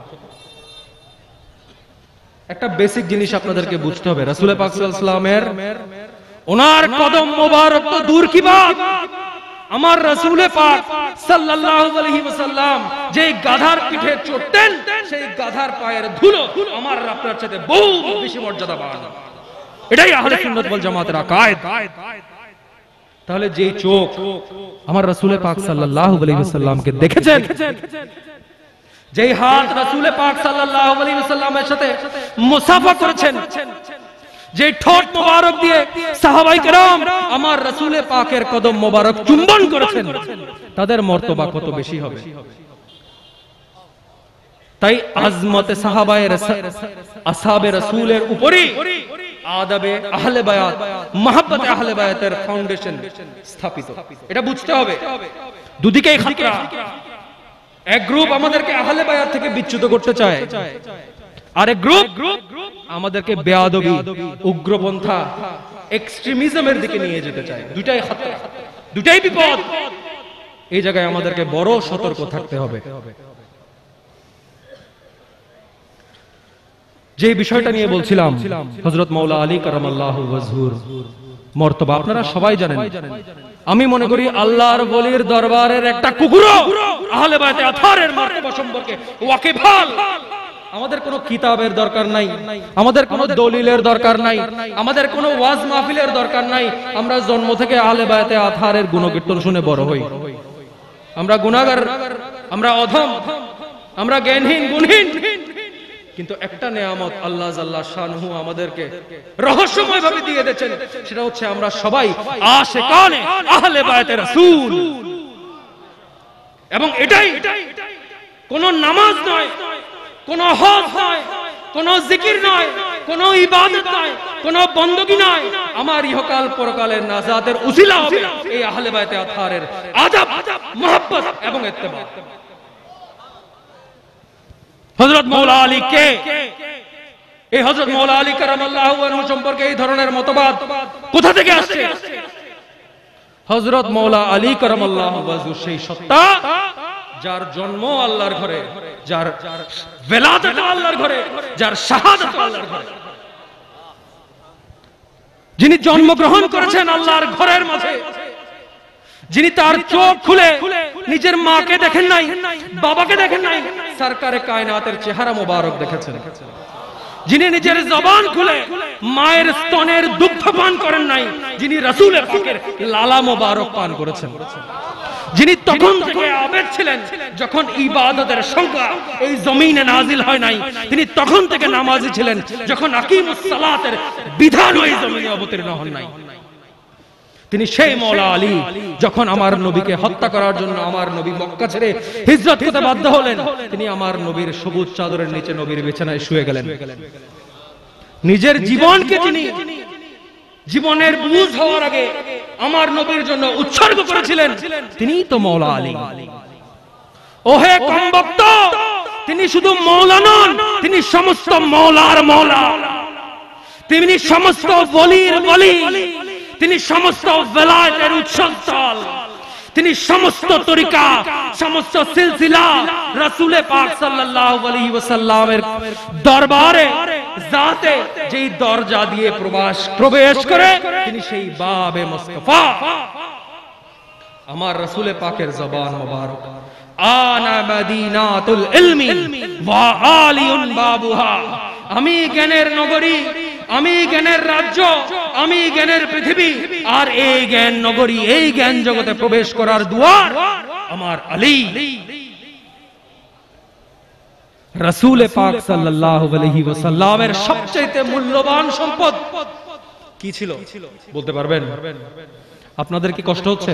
Speaker 1: একটা বেসিক জিনিস আপনাদেরকে বুঝতে হবে, রাসূল পাক সাল্লাল্লাহু আলাইহি ওয়াসাল্লামের ওনার কদম মোবারক তো দূর কি বাত, আমার রাসূল পাক সাল্লাল্লাহু আলাইহি ওয়াসাল্লাম যে গাধার পিঠে চড়তেন, সেই গাধার পায়ের ধুলো আমার আপনার চেয়ে বহু বেশি মর্যাদাবান। এটাই আহলে সুন্নাত ওয়াল জামাতের আকায়েদ। তাহলে যে চোখ আমার রাসূল পাক সাল্লাল্লাহু আলাইহি ওয়াসাল্লামকে দেখেছেন, যেই হাত রাসূল পাক সাল্লাল্লাহু আলাইহি ওয়াসাল্লামের সাথে মুসাফা করেছেন, যে ঠোঁট মোবারক দিয়ে সাহাবায়ে কেরাম আমার রাসূল পাকের কদম মোবারক চুম্বন করেছেন, তাদের মর্তবা কত বেশি হবে। তাই আজমতে সাহাবায়ে আসহাবে রাসূলের উপরই আদবে আহলে বায়াত, মহব্বতে আহলে বায়াতের ফাউন্ডেশন স্থাপিত। এটা বুঝতে হবে। দুদিকেই খাতরা। এক গ্রুপ আমাদেরকে আহলে বায়াত থেকে বিচ্যুত করতে চায়, আরেক গ্রুপ আমাদেরকে বেয়াদবি, উগ্রপন্থা, এক্সট্রিমিজমের দিকে নিয়ে যেতে চায়। দুটাই খাতরা, দুটাই বিপদ। এই জায়গায় আমাদেরকে বড় সতর্ক থাকতে হবে। যে বিষয়টা নিয়ে বলছিলাম, হযরত মাওলা আলী কারামাল্লাহু ওয়াজহুর মর্তবা আপনারা সবাই জানেন। আমি মনে করি আল্লাহর ওলির দরবারের একটা কুকুরও আহলে বায়াতে আতহারের মর্তবা সম্পর্কে ওয়াকিবহাল। আমাদের কোনো কিতাবের দরকার নাই, আমাদের কোনো দলিলের দরকার নাই, আমাদের কোনো ওয়াজ মাহফিলের দরকার নাই। আমরা জন্ম থেকে আহলে বায়াতে আতহারের গুণকীর্তন শুনে বড় হই। আমরা গুনাহগার, আমরা অধম, আমরা জ্ঞানহীন, গুণহীন। কিন্তু একটা নেয়ামত আল্লাহ জাল্লা শানহু আমাদেরকে রহস্যময়ভাবে দিয়ে দিয়েছেন, সেটা হচ্ছে আমরা সবাই আশিকানে আহলে বায়াতে রাসূল। এবং এটাই কোন নামাজ নয়, কোন হজ নয়, কোন জিকির নয়, কোন ইবাদত নয়, কোন বندگی নয়, আমার ইহকাল পরকালের নাজাতের উসিলা হবে এই আহলে বায়াতে আতহারের আদব, মুহাব্বত এবং ইত্তেবা। হযরত মাওলা আলী কে? এই হযরত মাওলা আলী কারামাল্লাহু আনহু সম্পর্কে এই ধরনের মতবাদ কোথা থেকে আসছে? হযরত মাওলা আলী কারামাল্লাহু ওয়াজহু সেই সত্তা যার জন্ম আল্লাহর ঘরে, যার ওয়ালাদত আল্লাহর ঘরে, যার শাহাদাত আল্লাহর ঘরে, যিনি জন্মগ্রহণ করেছেন আল্লাহর ঘরের মাঝে, যিনি তার চোখ খুলে নিজের মাকে দেখেন নাই, বাবাকে দেখেন নাই, সরকারে কায়নাতের চেহারা মোবারক দেখেছেন, যিনি নিজের জবান খুলে মায়ের স্তনের দুগ্ধ পান করেন নাই, যিনি রাসূলের পাকের লালা মোবারক পান করেছেন, যিনি তখন থেকে আবেদ ছিলেন যখন ইবাদতের সংখ্যা এই জমিনে নাজিল হয় নাই, তিনি তখন থেকে নামাজি ছিলেন যখন আকিমুস সালাতের বিধান এই জমিনে অবতীর্ণ হন নাই। তিনি সেই মাওলা আলী যখন আমার নবীকে হত্যা করার জন্য আমার নবী মক্কা ছেড়ে হিজরত করতে বাধ্য হলেন, তিনি আমার নবীর সবুজ চাদরের নিচে নবীর বিছানায় শুয়ে গেলেন। নিজের জীবনকে তিনি জীবনের বুঝ হওয়ার আগে আমার নবীর জন্য উৎসর্গ করেছিলেন, তিনিই তো মাওলা আলী। ওহে কমবক্ত, তিনি শুধু মাওলা নন, তিনি সমস্ত মাওলার মাওলা, তিনি সমস্ত ওলির ওলি, তিনি সমস্ত ওয়ালায়াতের উৎসস্থল, তিনি সমস্ত তরিকা, সমস্ত সিলসিলা রাসূল পাক সাল্লাল্লাহু আলাইহি ওয়াসাল্লামের দরবারে জাতে যেই দরজা দিয়ে প্রবেশ প্রবেশ করে তিনি সেই বাবে মুস্তাফা। আমার রাসূল পাকের জবান মোবারক, আনা মদিনাতুল ইলমি ওয়া আলিউন বাবুহা, আমি জ্ঞানের নগরী, আমি জ্ঞানের রাজ্য, আমি জ্ঞানের পৃথিবী আর এই জ্ঞান নগরী, এই জ্ঞান জগতে প্রবেশ করার দুয়ার আমার আলী। রাসূল পাক সাল্লাল্লাহু আলাইহি ওয়াসাল্লামের সবচেয়ে মূল্যবান সম্পদ কি ছিল বলতে পারবেন? আপনাদের কি কষ্ট হচ্ছে?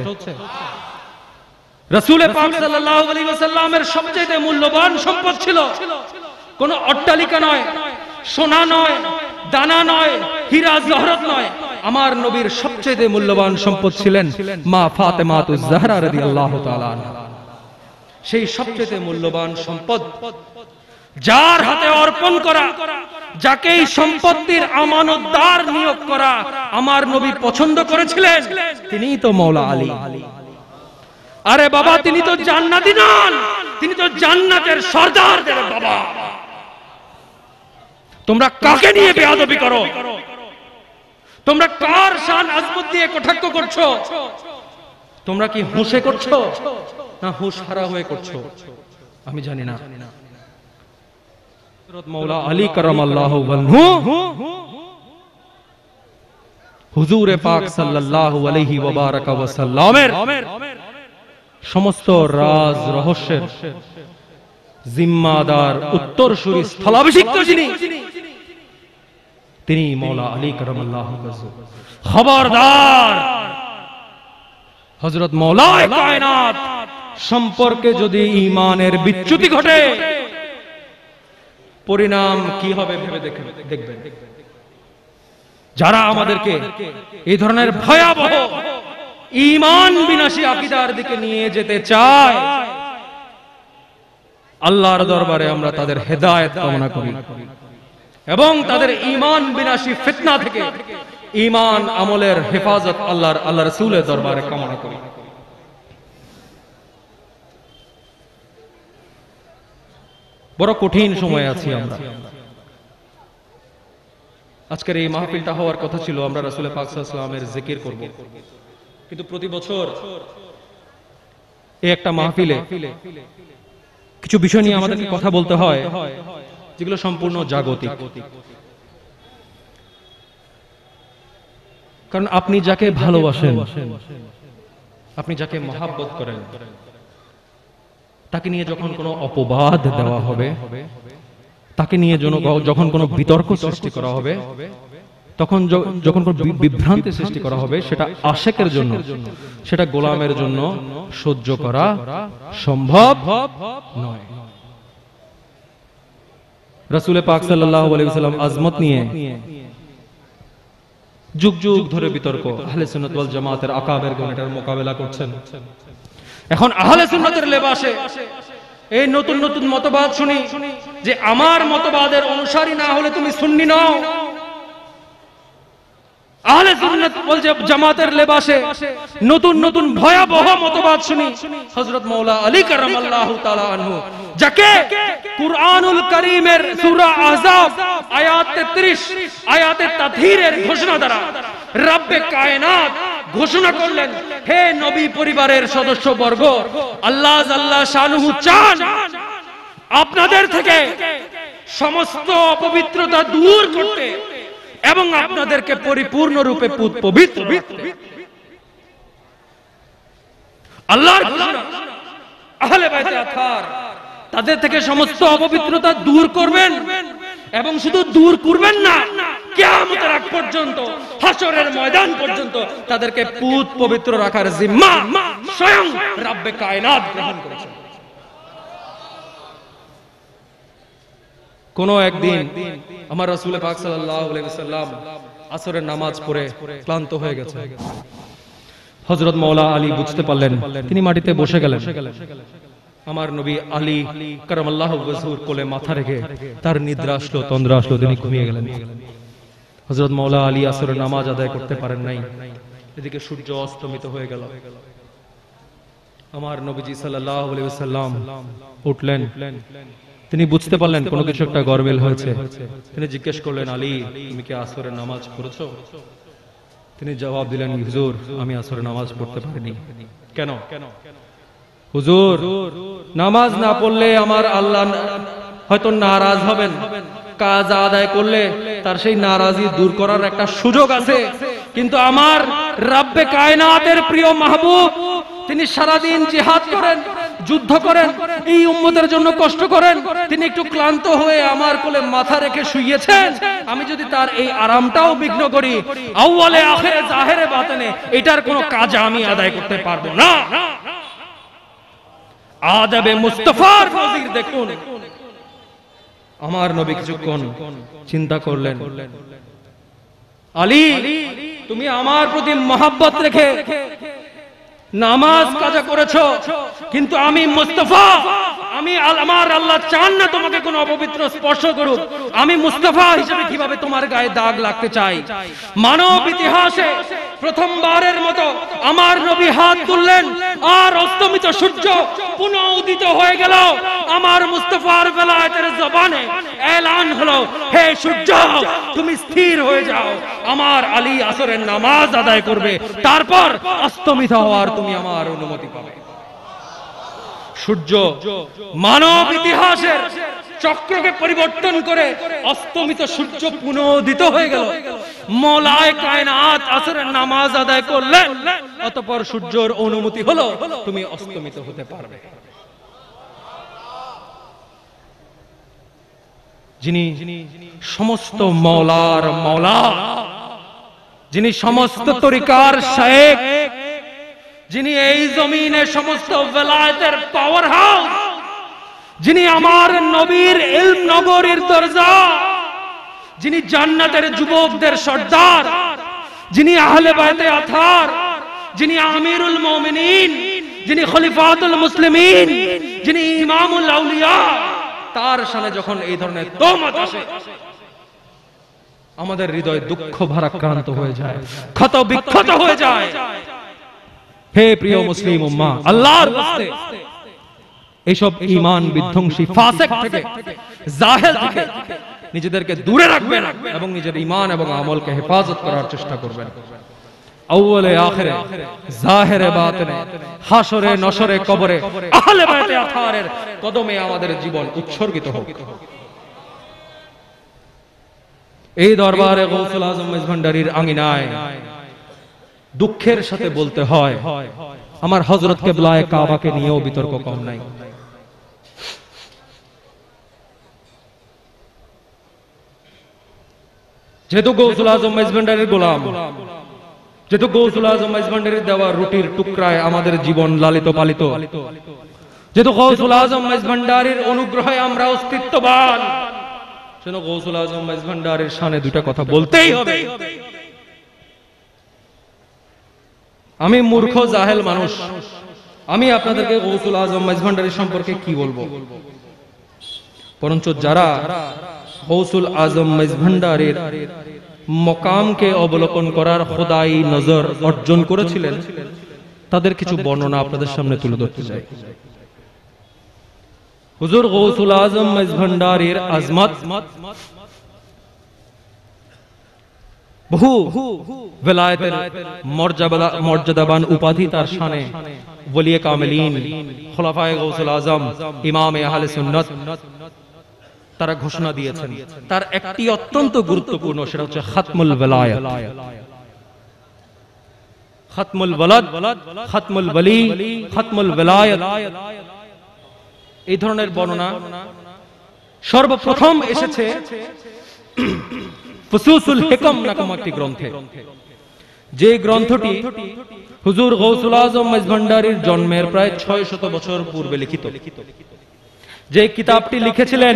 Speaker 1: রাসূল পাক সাল্লাল্লাহু আলাইহি ওয়াসাল্লামের সবচেয়ে মূল্যবান সম্পদ ছিল কোন অট্টালিকা নয়, সোনা নয়, দানা নয়, হীরা জহরত নয়। আমার নবীর সবচেয়ে মূল্যবান সম্পদ ছিলেন মা ফাতেমাতুজ জাহরা রাদিয়াল্লাহু তাআলা আনহা। সেই সবচেয়ে মূল্যবান সম্পদ যার হাতে অর্পণ করা, যাকে এই সম্পত্তির আমানতদার নিয়োগ করা আমার নবী পছন্দ করেছিলেন, তিনিই তো মাওলা আলী। আরে বাবা, তিনি তো জান্নাতি নন, তিনি তো জান্নাতের সর্দারদের বাবা। তোমরা কাকে নিয়ে বেয়াদবি করো? তোমরা কার শান আজমত দিয়ে কটাক্ষ করছো? তোমরা কি হুঁশে করছো না হুঁশ হারা হয়ে করছো? আমি জানি না। মাওলা আলী কারামাল্লাহু ওয়াজহু হুজুরে পাক সাল্লাল্লাহু আলাইহি ওয়া বারাকা ওয়া সাল্লামের সমস্ত রাজ রহস্যের জিম্মাদার উত্তরসূরি স্থলাভিষিক্ত যিনি, তিনি মাওলা আলী কারামাল্লাহু ওয়াজহু। খবরদার, হযরত মাওলায়ে কায়নাত সম্পর্কে যদি ঈমানের বিচ্যুতি ঘটে, পরিণাম কি হবে ভেবে দেখবেন। যারা আমাদেরকে এই ধরনের ভয়াবহ ঈমান বিনাশী আকীদার দিকে নিয়ে যেতে চায়, আল্লাহর দরবারে আমরা তাদের হেদায়েত কামনা করি এবং তাদের ঈমান বিনাশী ফিতনা থেকে ঈমান আমলের হেফাজত আল্লাহর আল্লাহ রাসূলের দরবারে কামনা করি। বড় কঠিন সময়ে আছি আমরা। আজকের এই মাহফিলটা হওয়ার কথা ছিল, আমরা রাসূল পাক সাল্লাল্লাহু আলাইহি ওয়াসাল্লামের জিকির করব, কিন্তু প্রতি বছর এই একটা মাহফিলে কিছু বিষয় নিয়ে আমাদেরকে কথা বলতে হয় যেগুলো সম্পূর্ণ জাগতিক। কারণ আপনি যাকে ভালোবাসেন, আপনি যাকে মহাব্বত করেন, তাকে নিয়ে যখন কোনো অপবাদ দেওয়া হবে, তাকে নিয়ে যখন কোনো বিতর্ক সৃষ্টি করা হবে, তখন যখন কোনো বিভ্রান্তি সৃষ্টি করা হবে, সেটা আশিকের জন্য, সেটা গোলামের জন্য সহ্য করা সম্ভব নয়। রাসূল পাক সাল্লাল্লাহু আলাইহি ওয়াসাল্লাম আজমত নিয়ে যুগ যুগ ধরে বিতর্ক, আহলে সুন্নাত ওয়াল জামাতের আকাবেরগণ এটার মোকাবেলা করছেন। এখন আহলে সুন্নাতের লেবাসে এই নতুন নতুন মতবাদ শুনি যে আমার মতবাদের অনুসারী না হলে তুমি সুন্নি নও। আহলে সুন্নাত ওয়াল জামাতের লেবাসে নতুন নতুন ভয়াবহ মতবাদ শুনি হযরত মাওলা আলী কারামাল্লাহু তাআলা আনহু, যাকে কুরআনুল কারীমের সূরা আহজাব আয়াত তেত্রিশ আয়াতে তাতহীরের ঘোষণা দ্বারা রব্বে কায়নাত ঘোষণা করলেন, হে নবী পরিবারের সদস্যবর্গ, আল্লাহ জাল্লা শানুহু চান আপনাদের থেকে সমস্ত অপবিত্রতা দূর করতে এবং আপনাদেরকে পরিপূর্ণ রূপে পবিত্র রাখতে। আল্লাহর ঘোষণা, আহলে বাইতে আতহার তাদের থেকে সমস্ত অপবিত্রতা দূর করবেন এবং শুধু দূর করবেন না, কিয়ামতের আগ পর্যন্ত, হাসরের ময়দান পর্যন্ত তাদেরকে পুত পবিত্র রাখার জিম্মা স্বয়ং রব্বে কায়নাত গ্রহণ করেছেন। কোন একদিন আমার রাসূল পাক সাল্লাল্লাহু আলাইহি ওয়াসাল্লাম আসরের নামাজ পড়ে ক্লান্ত হয়ে গেছে। হযরত মাওলা আলী বুঝতে পারলেন, তিনি মাটিতে বসে গেলেন। আমার নবী আলী কারামাল্লাহু ওয়াজহুর কোলে মাথা রেখে তার নিদ্রা আসলো, তন্দ্রা আসলো, তিনি ঘুমিয়ে গেলেন। হযরত মাওলা আলী আসরের নামাজ আদায় করতে পারেন নাই। এদিকে সূর্য অস্তমিত হয়ে গেল। আমার নবীজি সাল্লাল্লাহু আলাইহি ওয়াসাল্লাম উঠলেন। তিনি বুঝতে পারলেন কোনো কিছু একটা গড়মেল হয়েছে। তিনি জিজ্ঞেস করলেন, আলী তুমি কি আসরের নামাজ পড়েছো? তিনি জবাব দিলেন, হুজুর আমি আসরের নামাজ পড়তে পারিনি। কেন? হুজুর নামাজ না পড়লে আমার আল্লাহ হয়তো নারাজ হবেন, কাজ আদায় করলে তার সেই নারাজি দূর করার একটা সুযোগ আছে, কিন্তু আমার রব্বে কায়নাতের প্রিয় মাহবুব তিনি সারাদিন জিহাদ করেন, যুদ্ধ করেন, এই উম্মতের জন্য কষ্ট করেন। তিনি একটু ক্লান্ত হয়ে আমার কোলে মাথা রেখে শুইয়েছেন। আমি যদি তার এই আরামটাও বিঘ্ন করি, আউয়ালে আখিরে জাহেরে বাতেনে, এটার কোনো কাজ আমি আদায় করতে পারবো না। আদবে মুস্তাফার নজির দেখুন। আমার নবী কিছুক্ষণ চিন্তা করলেন, আলী তুমি আমার প্রতি মহব্বত রেখে নামাজ কাজা করেছো, কিন্তু আমি মুস্তাফা, আমি আমার আল্লাহ চান না তোমাকে কোনো অপবিত্র স্পর্শ করুক। আমি মুস্তাফা হিসেবে কিভাবে তোমার গায়ে দাগ লাগতে চাই। মানব ইতিহাসে প্রথমবারের মতো আমার নবী হাত তুললেন, আর অস্তমিত সূর্য পুনঃ উদিত হয়ে গেল। আমার মুস্তাফার বেলায়েতের জবানে এলান হলো, হে সূর্য তুমি স্থির হয়ে যাও, আমার আলী আসরের নামাজ আদায় করবে, তারপর অস্তমিত হওয়ার তুমি আমার অনুমতি পাবে। সূর্য মানব ইতিহাসের চক্রকে পরিবর্তন করে অস্তমিত সূর্য পুনঃউদিত হয়ে গেল। মওলায়ে কায়নাত আসরের নামাজ আদায় করলেন, অতঃপর সূর্যের অনুমতি হলো তুমি অস্তমিত হতে পারবে। যিনি সমস্ত মওলার মওলা, যিনি সমস্ত তরিকার শায়েখ, যিনি এই জমিনে সমস্ত বেলায়েতের পাওয়ার হাউস, যিনি আমার নবীর ইলম নগরীর দরজা, যিনি জান্নাতের যুবকদের সর্দার, যিনি আহলে বায়তে আথার, যিনি আমিরুল মুমিনিন, যিনি খলিফাতুল মুসলিমিন, যিনি ইমামুল আউলিয়া, তার শানে যখন এই ধরনের তোহমত আসে, আমাদের হৃদয় দুঃখ ভারাক্রান্ত হয়ে যায়, ক্ষত বিক্ষত হয়ে যায়। হে প্রিয় মুসলিম উম্মাহ, আল্লাহর রাস্তে এইসব ঈমান বিধ্বংসী ফাসিক থেকে, জাহেল থেকে নিজেদেরকে দূরে রাখবেন এবং নিজের ঈমান এবং আমলকে হেফাজত করার চেষ্টা করবেন। আউয়ালে আখিরে জাহেরে বাতিনে, হাসরে নশরে কবরে আহলে বায়তে আথারের কদমে আমাদের জীবন উৎসর্গিত হোক। এই দরবারে গৌসুল আজম মেজভান্ডারীর আঙিনায় দুঃখের সাথে বলতে হয়, আমার হযরত কিবলায়ে কাবাকে নিয়েও বিতর্ক কম নাই। যেহেতু গৌসুল আজম মেজভান্ডারীর গোলাম, যেহেতু গৌসুল আজম মেজভান্ডারীর দেওয়া রুটির টুকরায় আমাদের জীবন লালিত পালিত, যেহেতু গৌসুল আজম মেজভান্ডারীর অনুগ্রহে আমরা অস্তিত্ববান, সেজন্য গৌসুল আজম মেজভান্ডারীর শানে দুটা কথা বলতেই হবে। আমি মূর্খ জাহেল মানুষ, আমি আপনাদেরকে গৌসুল আজম মেজভান্ডারী সম্পর্কে কি বলবো, বরঞ্চ যারা গৌসুল আজম মেজভান্ডারীর মকামকে অবলোকন করার খোদাই নজর অর্জন করেছিলেন, তাদের কিছু বর্ণনা আপনাদের সামনে তুলে ধরতে চাই। হুজুর গৌসুল আজম মেজভান্ডারীর আজমত, বহু বেলায়েতের মর্যাদা মর্যাদাবান উপাধি তার শানে, ওলিয়ে কামিলিন, খোলাফায়ে গৌসুল আজম, ইমামে আহলে সুন্নাত, তারা ঘোষণা দিয়েছেন। তার একটি অত্যন্ত গুরুত্বপূর্ণ, সেটা হচ্ছে খাতমুল ওয়ালায়াত, খাতমুল ওয়ালাদ, খাতমুল ওয়ালি, খাতমুল ওয়ালায়াত। এই ধরনের বর্ণনা সর্বপ্রথম এসেছে ফুসুসুল হিকম নামক একটি গ্রন্থে, যে গ্রন্থটি হুজুর গৌসুল আজম মেজভান্ডারীর জন্মের প্রায় ছয় শত বছর পূর্বে লিখিত। যে কিতাবটি লিখেছিলেন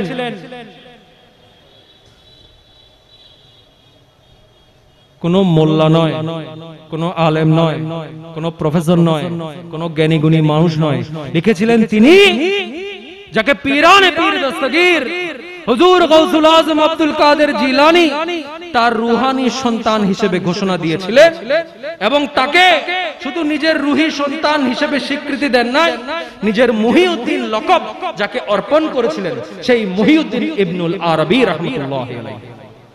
Speaker 1: কোন মোল্লা নয়, কোন আলেম নয়, কোন প্রফেসর নয়, কোন জ্ঞানী গুণী মানুষ নয়, লিখেছিলেন তিনি, যাকে পীরানে পীর দস্তগীর হুজুর গৌসুল আজম আব্দুল কাদের জিলানী তার রুহানি সন্তান হিসেবে ঘোষণা দিয়েছিলেন, এবং তাকে শুধু নিজের রুহি সন্তান হিসেবে স্বীকৃতি দেন নাই, নিজের মুহিউদ্দিন লকব যাকে অর্পণ করেছিলেন, সেই মুহিউদ্দিন ইবনুল আরবী রাহমাতুল্লাহ আলাইহি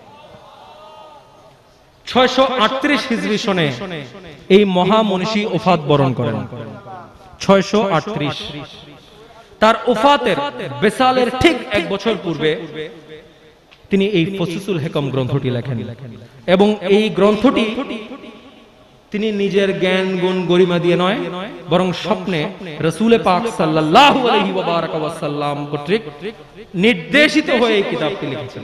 Speaker 1: ছয়শো আটত্রিশ হিজরি সনে এই মহামনীষী ওফাত বরণ করেন। ছয়শো আটত্রিশ তার ওফাতের বেসালের ঠিক এক বছর পূর্বে তিনি এই ফুসুসুল হিকম গ্রন্থটি লেখেন, এবং এই গ্রন্থটি তিনি নিজের জ্ঞান গুণ গরিমা দিয়ে নয়, বরং স্বপ্নে রাসূল পাক সাল্লাল্লাহু আলাইহি ওয়া বারাকা ওয়া সাল্লাম কর্তৃক নির্দেশিত হয়ে এই কিতাবটি লিখেছেন।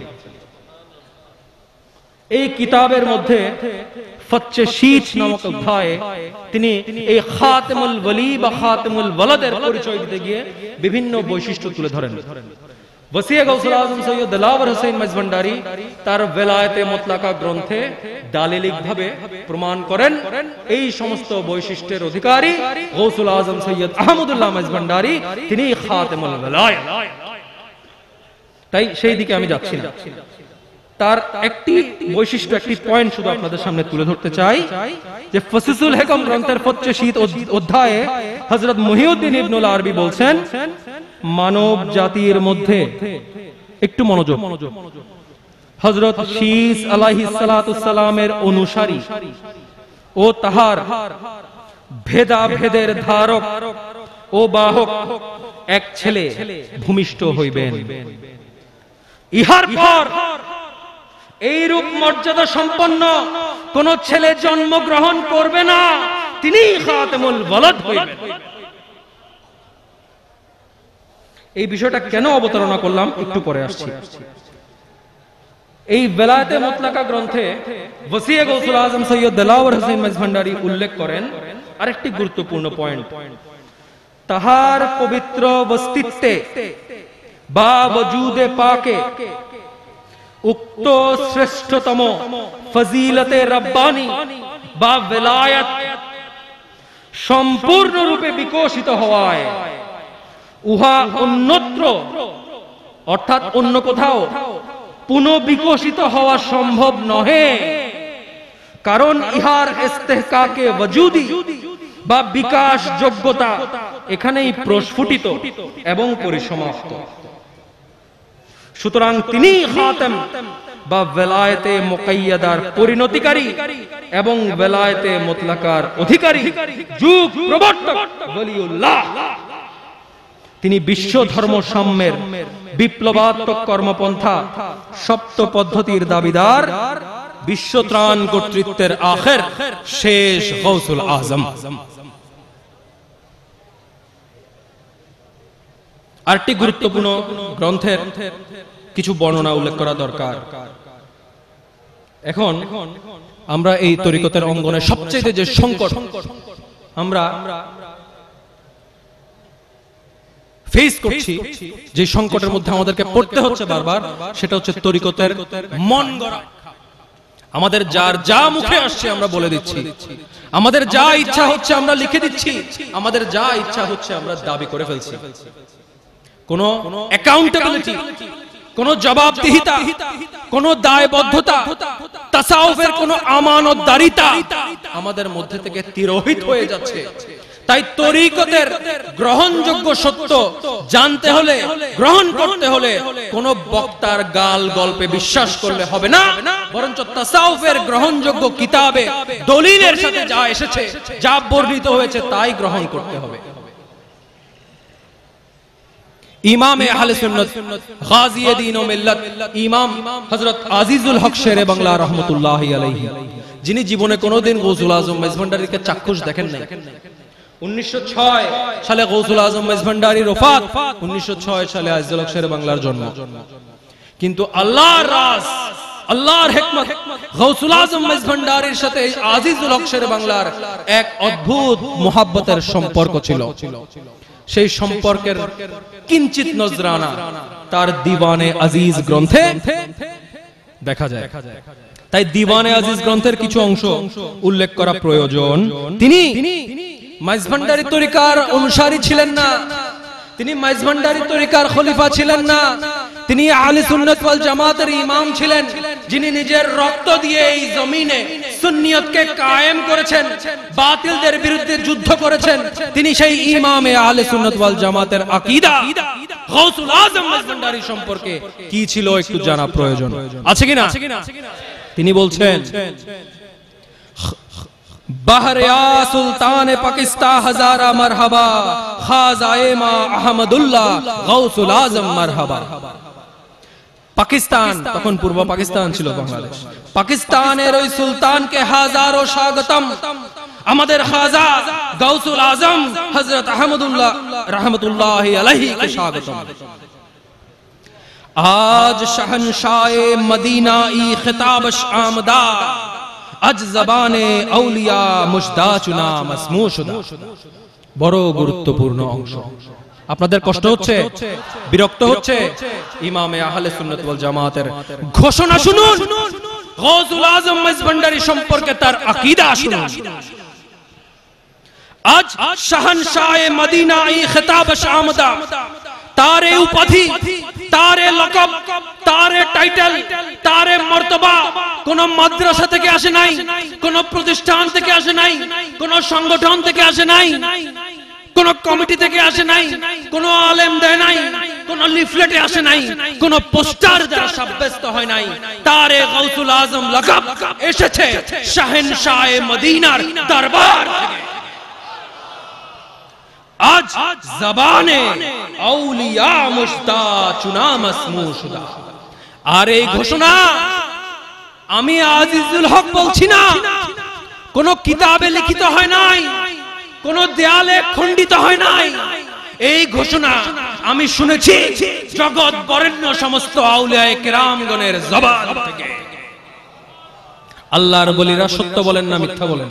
Speaker 1: এই কিতাবের মধ্যে ফচ্ছে শীত নামক অধ্যায়ে তিনি এই খাতেমুল ওলি বা খাতেমুল ওয়ালাদের পরিচয় দিতে গিয়ে বিভিন্ন বৈশিষ্ট্য তুলে ধরেন। ওসিয়ে গাউসুল আজম সৈয়দ দিলাওয়ার হোসেন মজভান্ডারি তার বেলায়েতে মুতলাকা গ্রন্থে দালিলিকভাবে প্রমাণ করেন এই সমস্ত বৈশিষ্ট্যের অধিকারী গাউসুল আজম সৈয়দ আহমদুল্লাহ মজভান্ডারি তিনি খাতেমুল ওলায়া। তাই সেই দিকে আমি যাচ্ছি না, তার একটি বৈশিষ্ট্য একটি পয়েন্ট শুধু আপনাদের সামনে তুলে ধরতে চাই যে ফসিসুল হিকম গ্রন্থের পঁচিশ অধ্যায়ে হযরত মুহিউদ্দিন ইবনুল আরবি বলছেন, মানব জাতির মধ্যে একটু মনোযোগ, হযরত শীস আলাইহিস সালাতুস সালামের অনুসারী ও তাহার ভেদাভেদের ধারক ও বাহক এক ছেলে ভূমিষ্ঠ হইবেন। ইহার পর এই রূপ মর্যাদা সম্পন্ন কোন ছেলে জন্মগ্রহণ করবে না, তিনি খাতেমুল ওয়ালাদ হইবেন। এই বিষয়টা কেন অবতারণা করলাম একটু পরে আসছি। এই বেলায়েতে মুতলাকা গ্রন্থে ওসিয়ে গাউসুল আজম সৈয়দ দিলাওয়ার হোসেন মজভান্ডারি উল্লেখ করেন আরেকটি গুরুত্বপূর্ণ পয়েন্ট, তাহার পবিত্র অস্তিত্বে বা ওজুদে পাকে উক্ত শ্রেষ্ঠতম ফজিলতে রব্বানি বা বেলায়েত সম্পূর্ণরূপে বিকশিত হওয়ায় উহা অন্যত্র অর্থাৎ অন্য কোথাও পুনঃবিকশিত হওয়া সম্ভব নহে, কারণ ইহার ইস্তেহকাকে ওজুদি বা বিকাশ যোগ্যতা এখানেই প্রস্ফুটিত এবং পরিসমাপ্ত। সুতরাং তিনি খাতেম বা বেলায়েতে মুকাইয়াদার পরিণতিকারী এবং বেলায়েতে মুতলাকার অধিকারী যুগ প্রবর্তক ওলিউল্লাহ। তিনি বিশ্ব ধর্ম সাম্যের বিপ্লবাত্মক কর্মপন্থা সপ্ত পদ্ধতির দাবিদার, বিশ্ব ত্রাণ কর্তৃত্বের আখের শেষ গাউসুল আজম। আরেকটি গুরুত্বপূর্ণ গ্রন্থের কিছু বর্ণনা উল্লেখ করা দরকার। এখন আমরা এই তরিকতের অঙ্গনে সবচেয়ে যে সংকট আমরা ফেস করছি, যে সংকটের মধ্যে আমাদেরকে পড়তে হচ্ছে বারবার, সেটা হচ্ছে তরিকতের মন গড়া। আমাদের যার যা মুখে আসছে আমরা বলে দিচ্ছি, আমাদের যা ইচ্ছা হচ্ছে আমরা লিখে দিচ্ছি, আমাদের যা ইচ্ছা হচ্ছে আমরা দাবি করে ফেলছি। কোন অ্যাকাউন্টেবিলিটি, কোন জবাবদিহিতা, কোন দায়বদ্ধতা, তাসাউফের কোন আমানতদারিতা আমাদের মধ্যে থেকে তিরোহিত হয়ে যাচ্ছে। তাই তরিকতের গ্রহণযোগ্য সত্য জানতে হলে, গ্রহণ করতে হলে কোন বক্তার গাল গল্পে বিশ্বাস করলে হবে না, বরঞ্চ তাসাউফের গ্রহণযোগ্য কিতাবে দলিলের সাথে যা এসেছে, যা বর্ণিত হয়েছে তাই গ্রহণ করতে হবে। ইমামে আহলে সুন্নাত গাজী দ্বীন ও মিল্লাত ইমাম হযরত আজিজুল হক শেরে বাংলা রাহমাতুল্লাহি আলাইহি, যিনি জীবনে কোনোদিন গাউসুল আজম মজভান্ডারিকে চাক্ষুষ দেখেন নাই। উনিশশো ছয় সালে গাউসুল আজম মজভান্ডারির ওফাত, উনিশশো ছয় সালে আজিজুল হক শেরে বাংলার জন্ম। কিন্তু আল্লাহর রাজ, আল্লাহর হিকমত, গাউসুল আজম মজভান্ডারির সাথে আজিজুল হক শেরে বাংলার এক অদ্ভুত মুহাব্বতের সম্পর্ক ছিল। সেই সম্পর্কের কিঞ্চিত নজরানা তার দিওয়ানে আজিজ গ্রন্থে দেখা যায়। তাই দিওয়ানে আজিজ গ্রন্থের কিছু অংশ উল্লেখ করা প্রয়োজন। তিনি মজভান্ডারি তরিকার অনুসারী ছিলেন না, তিনি মজভান্ডারি তরিকার খলিফা ছিলেন না, তিনি আহলে সুন্নাত ওয়াল জামাতের ইমাম ছিলেন, যিনি নিজের রক্ত দিয়ে এই জমিনে সুন্নিয়তকে কায়েম করেছেন, বাতিলদের বিরুদ্ধে যুদ্ধ করেছেন। তিনি সেই ইমামে আহলে সুন্নাত ওয়াল জামাতের আকীদা গাউসুল আজম মজভান্ডারি সম্পর্কে কি ছিল একটু জানা প্রয়োজন আছে কিনা। তিনি বলছেন, বাহরিয়া সুলতানে পাকিস্তান হাজারা মারহাবা, খাজা এমা আহমদুল্লাহ গাউসুল আজম মারহাবা। পাকিস্তান, তখন পূর্ব পাকিস্তান ছিল বাংলাদেশ, পাকিস্তানের ওই সুলতানকে হাজারো স্বাগতম। আমাদের খাজা গাউসুল আজম হযরত আহমদুল্লাহ রাহমাতুল্লাহি আলাইহি কে স্বাগতম। আজ শহনशाह মদিনা ই খিতাবশ আমদা, আজ জবানে আউলিয়া মুজদা চুনা মাসমু শুদা। বড় গুরুত্বপূর্ণ অংশ। আপনাদের কষ্ট হচ্ছে, বিরক্ত হচ্ছে? ইমামে আহলে সুন্নাত ওয়াল জামাতের ঘোষণা শুনুন, গাউসুল আজম মেজভান্ডারী সম্পর্কে তার আকীদা শুনুন। আজ শহনशाह মদিনা ই খিতাবশ আমদা, তারে উপাধি, তারে লকব, তারে টাইটেল, তারে মর্তবা কোন মাদ্রাসা থেকে আসে নাই, কোন প্রতিষ্ঠান থেকে আসে নাই, কোন সংগঠন থেকে আসে নাই, কোন কমিটি থেকে আসে নাই, কোন আলেম দেয় নাই, কোন লিফলেটে আসে নাই, কোন পোস্টার দ্বারা সাব্যস্ত হয় নাই। তারে গাউসুল আজম লকব এসেছে শহনशाह মদিনার দরবার থেকে। আজ জবানে আউলিয়া মুজদা চুনা মাসমু শুদা। আর এই ঘোষণা আমি আজিজুল হক বলছি না, কোন কিতাবে লিখিত হয় নাই, কোন দেয়ালে খণ্ডিত হয় নাই। এই ঘোষণা আমি শুনেছি জগৎ বরেণ্য সমস্ত আউলিয়ায়ে কেরামগণের জবান থেকে। আল্লাহর বলিরা সত্য বলেন না মিথ্যা বলেন?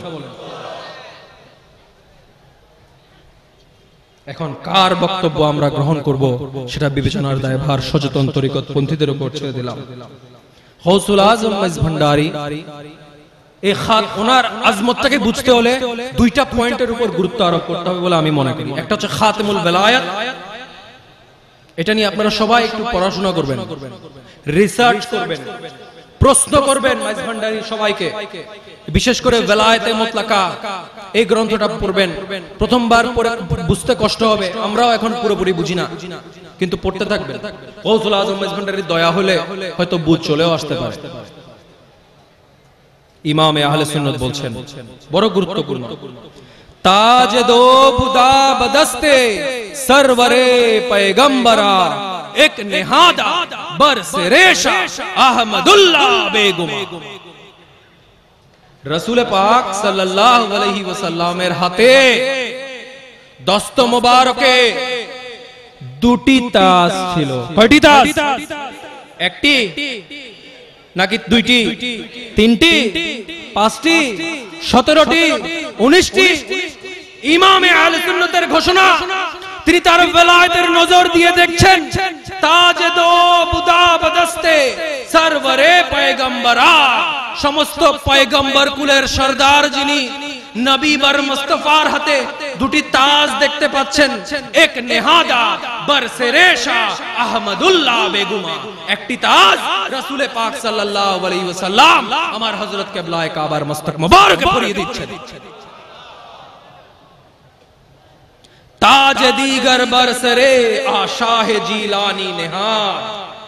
Speaker 1: এখন কার বক্তব্য আমরা গ্রহণ করব সেটা বিবেচনার দায়ভার সচেতন তরিকত পন্থীদের উপর ছেড়ে দিলাম। গাউসুল আজম মেজভান্ডারী এই খাত, ওনার আজমতটাকে বুঝতে হলে দুইটা পয়েন্টের উপর গুরুত্ব আরোপ করতে হবে বলে আমি মনে করি। একটা হচ্ছে খাতেমুল বেলায়াত, এটা নিয়ে আপনারা সবাই একটু পড়াশোনা করবেন, রিসার্চ করবেন, প্রশ্ন করবেন মেজভান্ডারী সবাইকে, বিশেষ করে বেলায়েতে মুতলাকা এই গ্রন্থটা পড়বেন। প্রথমবার পড়ে বুঝতে কষ্ট হবে, আমরাও এখন পুরোপুরি বুঝি না, কিন্তু পড়তে থাকবেন। গাউসুল আজম মেজভান্ডারীর দয়া হলে হয়তো বুঝ চলেও আসতে পারে। ইমামে আহলে সুন্নাত বলছেন, বড় গুরুত্বপূর্ণ, তাজ দো বুদা বদস্তে সরওয়ারে পয়গম্বরা এক নেহাদা বরসে রেশা আহমদুল্লাহ বেগুমা। রাসূল পাক সাল্লাল্লাহু আলাইহি ওয়াসাল্লামের হাতে দস্ত মোবারকে দুটি তাজ ছিল। কয়টি তাজ? একটি নাকি দুইটি, তিনটি, পাঁচটি, সতেরোটি, উনিশটি? ইমামে আহলে সুন্নাতের ঘোষণা, তিনি তার বেলায়েতের নজর দিয়ে দেখছেন, তাজে দো বুদা বদস্তে সরওয়ারে পয়গম্বরা, সমস্ত পয়গম্বর কুলের সরদার যিনি, নবী বর মুস্তাফার হাতে দুটি তাজ দেখতে পাচ্ছেন। এক নেহাদা বরসে রেশা আহমদুল্লাহ বেগুমা, একটি তাজ রাসূল পাক সাল্লাল্লাহু আলাইহি ওয়াসাল্লাম আমার হযরত কিবলায়ে কাবার মস্তক মোবারকে পরিয়ে দিচ্ছেন। ताज दीगर बरसरे आशाह जीलानी नेहाद,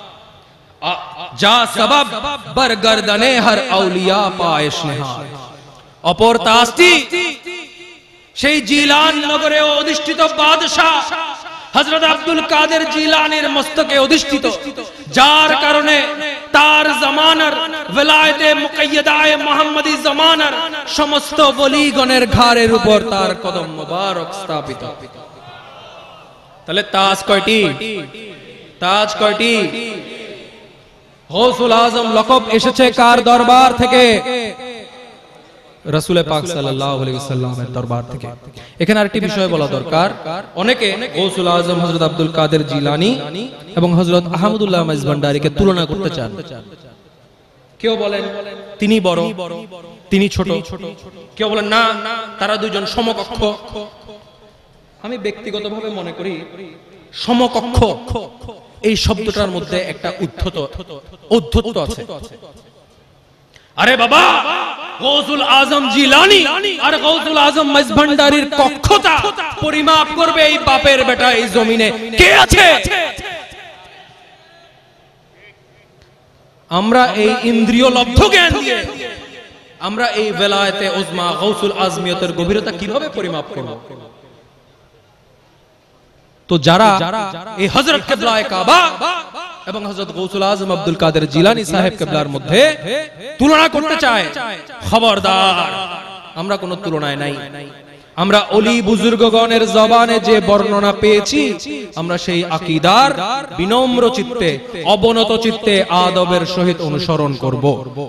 Speaker 1: जा सबब बरगर्दने हर औलिया पायश नेहाद। অপর তাজটি সেই জিলান নগরে অধিষ্ঠিত বাদশা হযরত আব্দুল কাদের জিলানীর মস্তকে অধিষ্ঠিত, যার কারণে তার জামানার ওলায়েতে মুকাইয়্যদায়ে মুহাম্মদী জামানার সমস্ত ওলিগণের ঘাড়ের উপর তার কদম মোবারক স্থাপিত। তাহলে তাজ কয়টি? তাজ কয়টি? গাউসুল আজম লকব এসেছে কার দরবার থেকে? রাসূল পাক সাল্লাল্লাহু আলাইহি ওয়াসাল্লামের দরবার থেকে। এখানে আরেকটি বিষয় বলা দরকার, অনেকে গাউসুল আজম হযরত আব্দুল কাদের জিলানী এবং হযরত আহমদুল্লাহ মেজভান্ডারীকে তুলনা করতে চান। কেউ বলেন তিনি বড়, তিনি ছোট, কেউ বলেন না তারা দুইজন সমকক্ষ। আমি ব্যক্তিগতভাবে মনে করি সমকক্ষ এই শব্দটার মধ্যে একটা উদ্ধত ঔদ্ধত্য আছে। আরে বাবা, গাউসুল আজম জিলানী আর গাউসুল আজম মেজভান্ডারীর কক্ষতা পরিমাপ করবে এই বাপের বেটা এই জমিনে কে আছে? আমরা এই ইন্দ্রিয় লব্ধ জ্ঞান দিয়ে আমরা এই বেলায়েতে উজমা গাউসুল আজমিয়তের গভীরতা কিভাবে পরিমাপ করব? তো যারা এই হযরত কিবলায়ে কাবা এবং হযরত গৌসুল আজম আব্দুল কাদের জিলানী সাহেব কিবলার মধ্যে তুলনা করতে চায়, খবরদার, আমরা কোনো তুলনায় নাই। আমরা ওলি বুজুর্গগণের জবানে যে বর্ণনা পেয়েছি, আমরা সেই আকীদার বিনম্র চিত্তে, অবনত চিত্তে, আদবের সহিত অনুসরণ করব।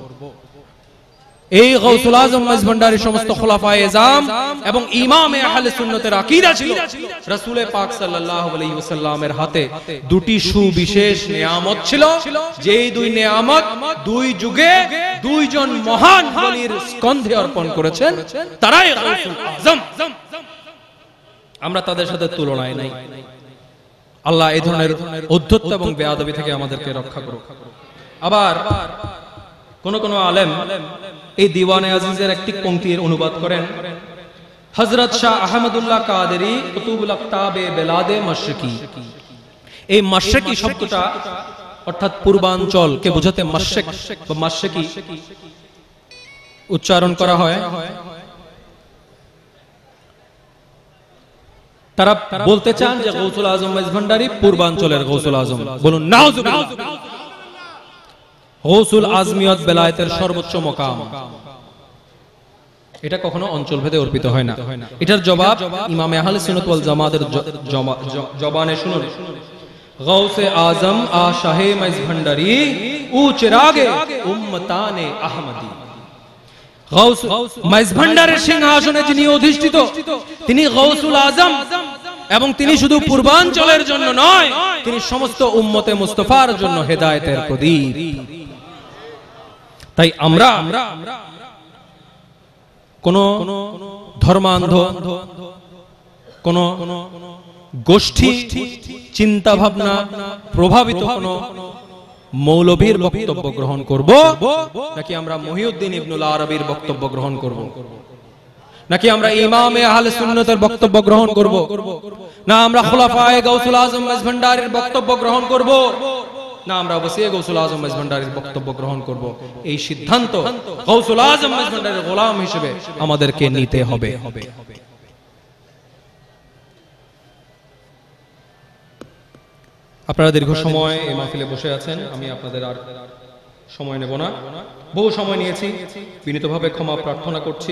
Speaker 1: এই গৌসুল আজম মাইজভান্ডারী সমস্ত খোলাফায়ে আযম এবং ইমামে আহলে সুন্নতের আকীদা ছিল রাসূল পাক সাল্লাল্লাহু আলাইহি ওয়াসাল্লামের হাতে দুটি সুবিশেষ নিয়ামত ছিল, যেই দুই নিয়ামত দুই যুগে দুইজন মহান ওলির স্কন্ধে অর্পণ করেছেন, তারাই গৌসুল আজম। আমরা তাদের সাথে তুলনায় নাই। আল্লাহ এই ধরনের উদ্ধত্ত এবং বেয়াদবি থেকে আমাদেরকে রক্ষা করুক। আবার কোন কোন আলেম এই দিওয়ানে আজিজের একটি পংক্তির অনুবাদ করেন, হযরত শাহ আহমদুল্লাহ কাদেরী কুতুবুল আকতাবে বেলাদে মাশরিকি। এই মাশরিকি শব্দটা অর্থাৎ পূর্বাঞ্চল কে বোঝাতে মাশরিক বা মাশরিকি উচ্চারণ করা হয়। তারা বলতে চান যে গৌসুল আজম মাইজভান্ডারী পূর্বাঞ্চলের গৌসুল আজম। বলুন নাউজুবিল্লাহ। গৌসুল আজমিয়ত বেলায়েতের সর্বোচ্চ মকাম, এটা কখনো অঞ্চল ভেদে অর্পিত হয় না। এটার জবাব ইমামে আহলে সুন্নাত ওয়াল জামাতের জবানে শুনুন। গৌসে আজম আ শাহে মাইজভান্ডারী ও চিরাগে উম্মতানে আহমদী। গৌস মাইজভান্ডারের সিংহাসনে যিনি অধিষ্ঠিত, তিনি গৌসুল আজম, এবং তিনি শুধু পূর্বাঞ্চলের জন্য নয়, তিনি সমস্ত উম্মতে মুস্তাফার জন্য হেদায়েতের প্রদীপ। তাই আমরা কোন ধর্মান্ধ, কোন গোষ্ঠী চিন্তা ভাবনা প্রভাবিত কোন মৌলবীর বক্তব্য গ্রহণ করব, নাকি আমরা মহিউদ্দিন ইবনুল আরবির বক্তব্য গ্রহণ করব, নাকি আমরা ইমামে আহলে সুন্নতের বক্তব্য গ্রহণ করব, না আমরা খুলাফায়ে গৌসুল আজম মাইজভান্ডারীর বক্তব্য গ্রহণ করব, না আমরা ওসিয়ে গৌসুল আজম মাইজভান্ডারীর বক্তব্য গ্রহণ করব। এই সিদ্ধান্ত গৌসুল আজম মাইজভান্ডারীর গোলাম হিসেবে আমাদেরকে নিতে হবে। আপনারা দীর্ঘ সময় এই মাহফিলে বসে আছেন, আমি আপনাদের আর সময় নেব না, বহু সময় নিয়েছি, বিনীতভাবে ক্ষমা প্রার্থনা করছি।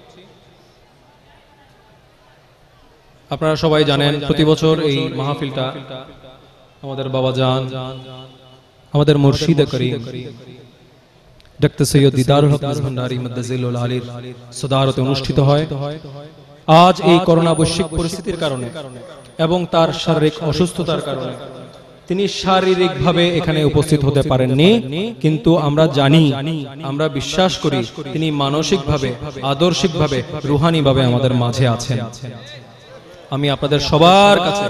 Speaker 1: আপনারা সবাই জানেন প্রতি বছর এই মাহফিলটা আমাদের বাবাজান, আমাদের মুর্শিদে করিম ডক্টর সৈয়দ দিদারুল হক মাইজভান্ডারী মাদ্দাজিলুল আলীর সদারতে অনুষ্ঠিত হয়। আজ এই করোনা বৈশ্বিক পরিস্থিতির কারণে এবং তার শারীরিক অসুস্থতার কারণে তিনি শারীরিকভাবে এখানে উপস্থিত হতে পারেননি, কিন্তু আমরা জানি, আমরা বিশ্বাস করি তিনি মানসিকভাবে, আদর্শিকভাবে, রুহানিভাবে আমাদের মাঝে আছেন। আমি আপনাদের সবার কাছে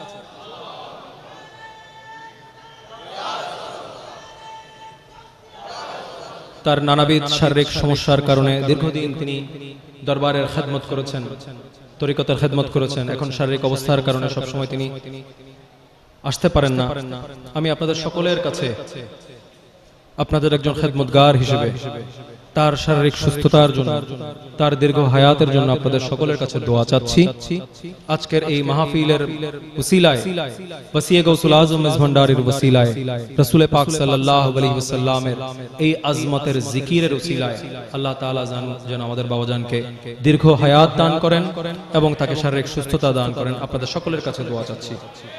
Speaker 1: তার নানাবিধ শারীরিক সমস্যার কারণে দীর্ঘদিন তিনি দরবারের খেদমত করেছেন, তরিকতের খেদমত করেছেন, এখন শারীরিক অবস্থার কারণে সবসময় তিনি আসতে পারেন না। আমি আপনাদের সকলের কাছে আপনাদের একজন খেদমতগার হিসেবে তার শারীরিক সুস্থতার জন্য, তার দীর্ঘ হায়াতের জন্য আপনাদের সকলের কাছে দোয়া চাচ্ছি। আজকের এই মাহফিলের ওসিলায়, ওসিয়ে গৌসুল আজম মাইজভান্ডারীর ওসিলায়, রাসূল পাক সাল্লাল্লাহু আলাইহি ওয়াসাল্লামের এই আজমতের জিকিরের ওসিলায় আল্লাহ তাআলা যেন আমাদের বাবাজানকে দীর্ঘ হায়াত দান করেন এবং তাকে শারীরিক সুস্থতা দান করেন। আপনাদের সকলের কাছে দোয়া চাচ্ছি।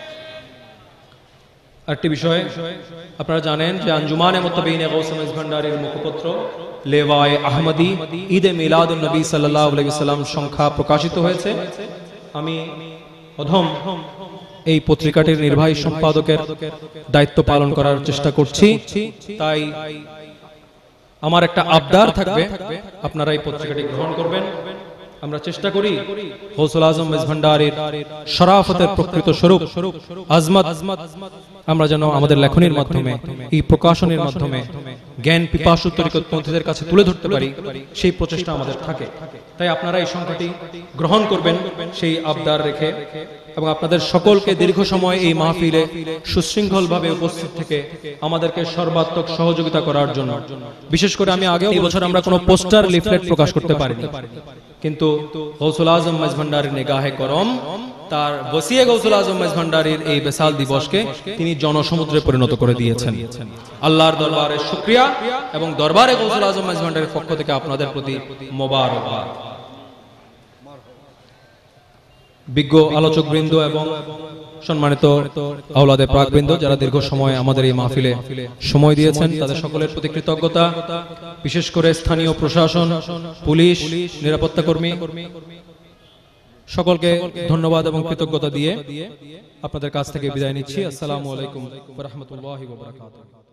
Speaker 1: আরেকটি বিষয়, আপনারা জানেন যে আঞ্জুমানে মুত্তাবিঈনে গৌস মাইজভান্ডারীর মুখপত্র লেওয়ায়ে আহমদী ঈদে মিলাদুন নবী সাল্লাল্লাহু আলাইহি ওয়াসাল্লাম সংখ্যা প্রকাশিত হয়েছে। আমি প্রথম এই পত্রিকাটির নির্বাহী সম্পাদকের দায়িত্ব পালন করার চেষ্টা করছি, তাই আমার একটা আবদার থাকবে, আপনারা এই পত্রিকাটি গ্রহণ করবেন। আমরা চেষ্টা করি গৌসুল আজম মাইজভান্ডারীর শরাফতের প্রকৃত স্বরূপ আজমত আমরা যেন আমাদের লেখনীর মাধ্যমে, এই প্রকাশনের মাধ্যমে জ্ঞান পিপাসু তরিকতপন্থীদের কাছে তুলে ধরতে পারি, সেই প্রচেষ্টা আমাদের থাকে। তাই আপনারা এই সংখ্যাটি গ্রহণ করবেন সেই আবদার রেখে, এবং আপনাদের সকলকে দীর্ঘ সময় এই মাহফিলে সুশৃঙ্খলভাবে উপস্থিত থেকে আমাদেরকে সর্বাত্মক সহযোগিতা করার জন্য, বিশেষ করে আমি আগেও এই বছর আমরা কোনো পোস্টার লিফলেট প্রকাশ করতে পারিনি, কিন্তু গৌসুল আজম মেজভান্ডারীর নিগাহে করম তার ওসিয়ে গৌসুল আজম মেজভান্ডারীর এই বিশাল দিবসকে তিনি জনসমুদ্রে পরিণত করে দিয়েছেন। আল্লাহর দরবারে শুকরিয়া এবং দরবারে গৌসুল আজম মেজভান্ডারীর পক্ষ থেকে আপনাদের প্রতি মোবারকবাদ। বিজ্ঞ আলোচক বৃন্দ এবং সম্মানিত আওলাদে পাক বৃন্দ যারা দীর্ঘ সময় আমাদের এই মাহফিলে সময় দিয়েছেন, তাদের সকলের প্রতি কৃতজ্ঞতা। বিশেষ করে স্থানীয় প্রশাসন, পুলিশ, নিরাপত্তা কর্মী সকলকে ধন্যবাদ এবং কৃতজ্ঞতা দিয়ে আপনাদের কাছ থেকে বিদায় নিচ্ছি। আসসালামু আলাইকুম ওয়া রাহমাতুল্লাহি ওয়া বারাকাতুহু।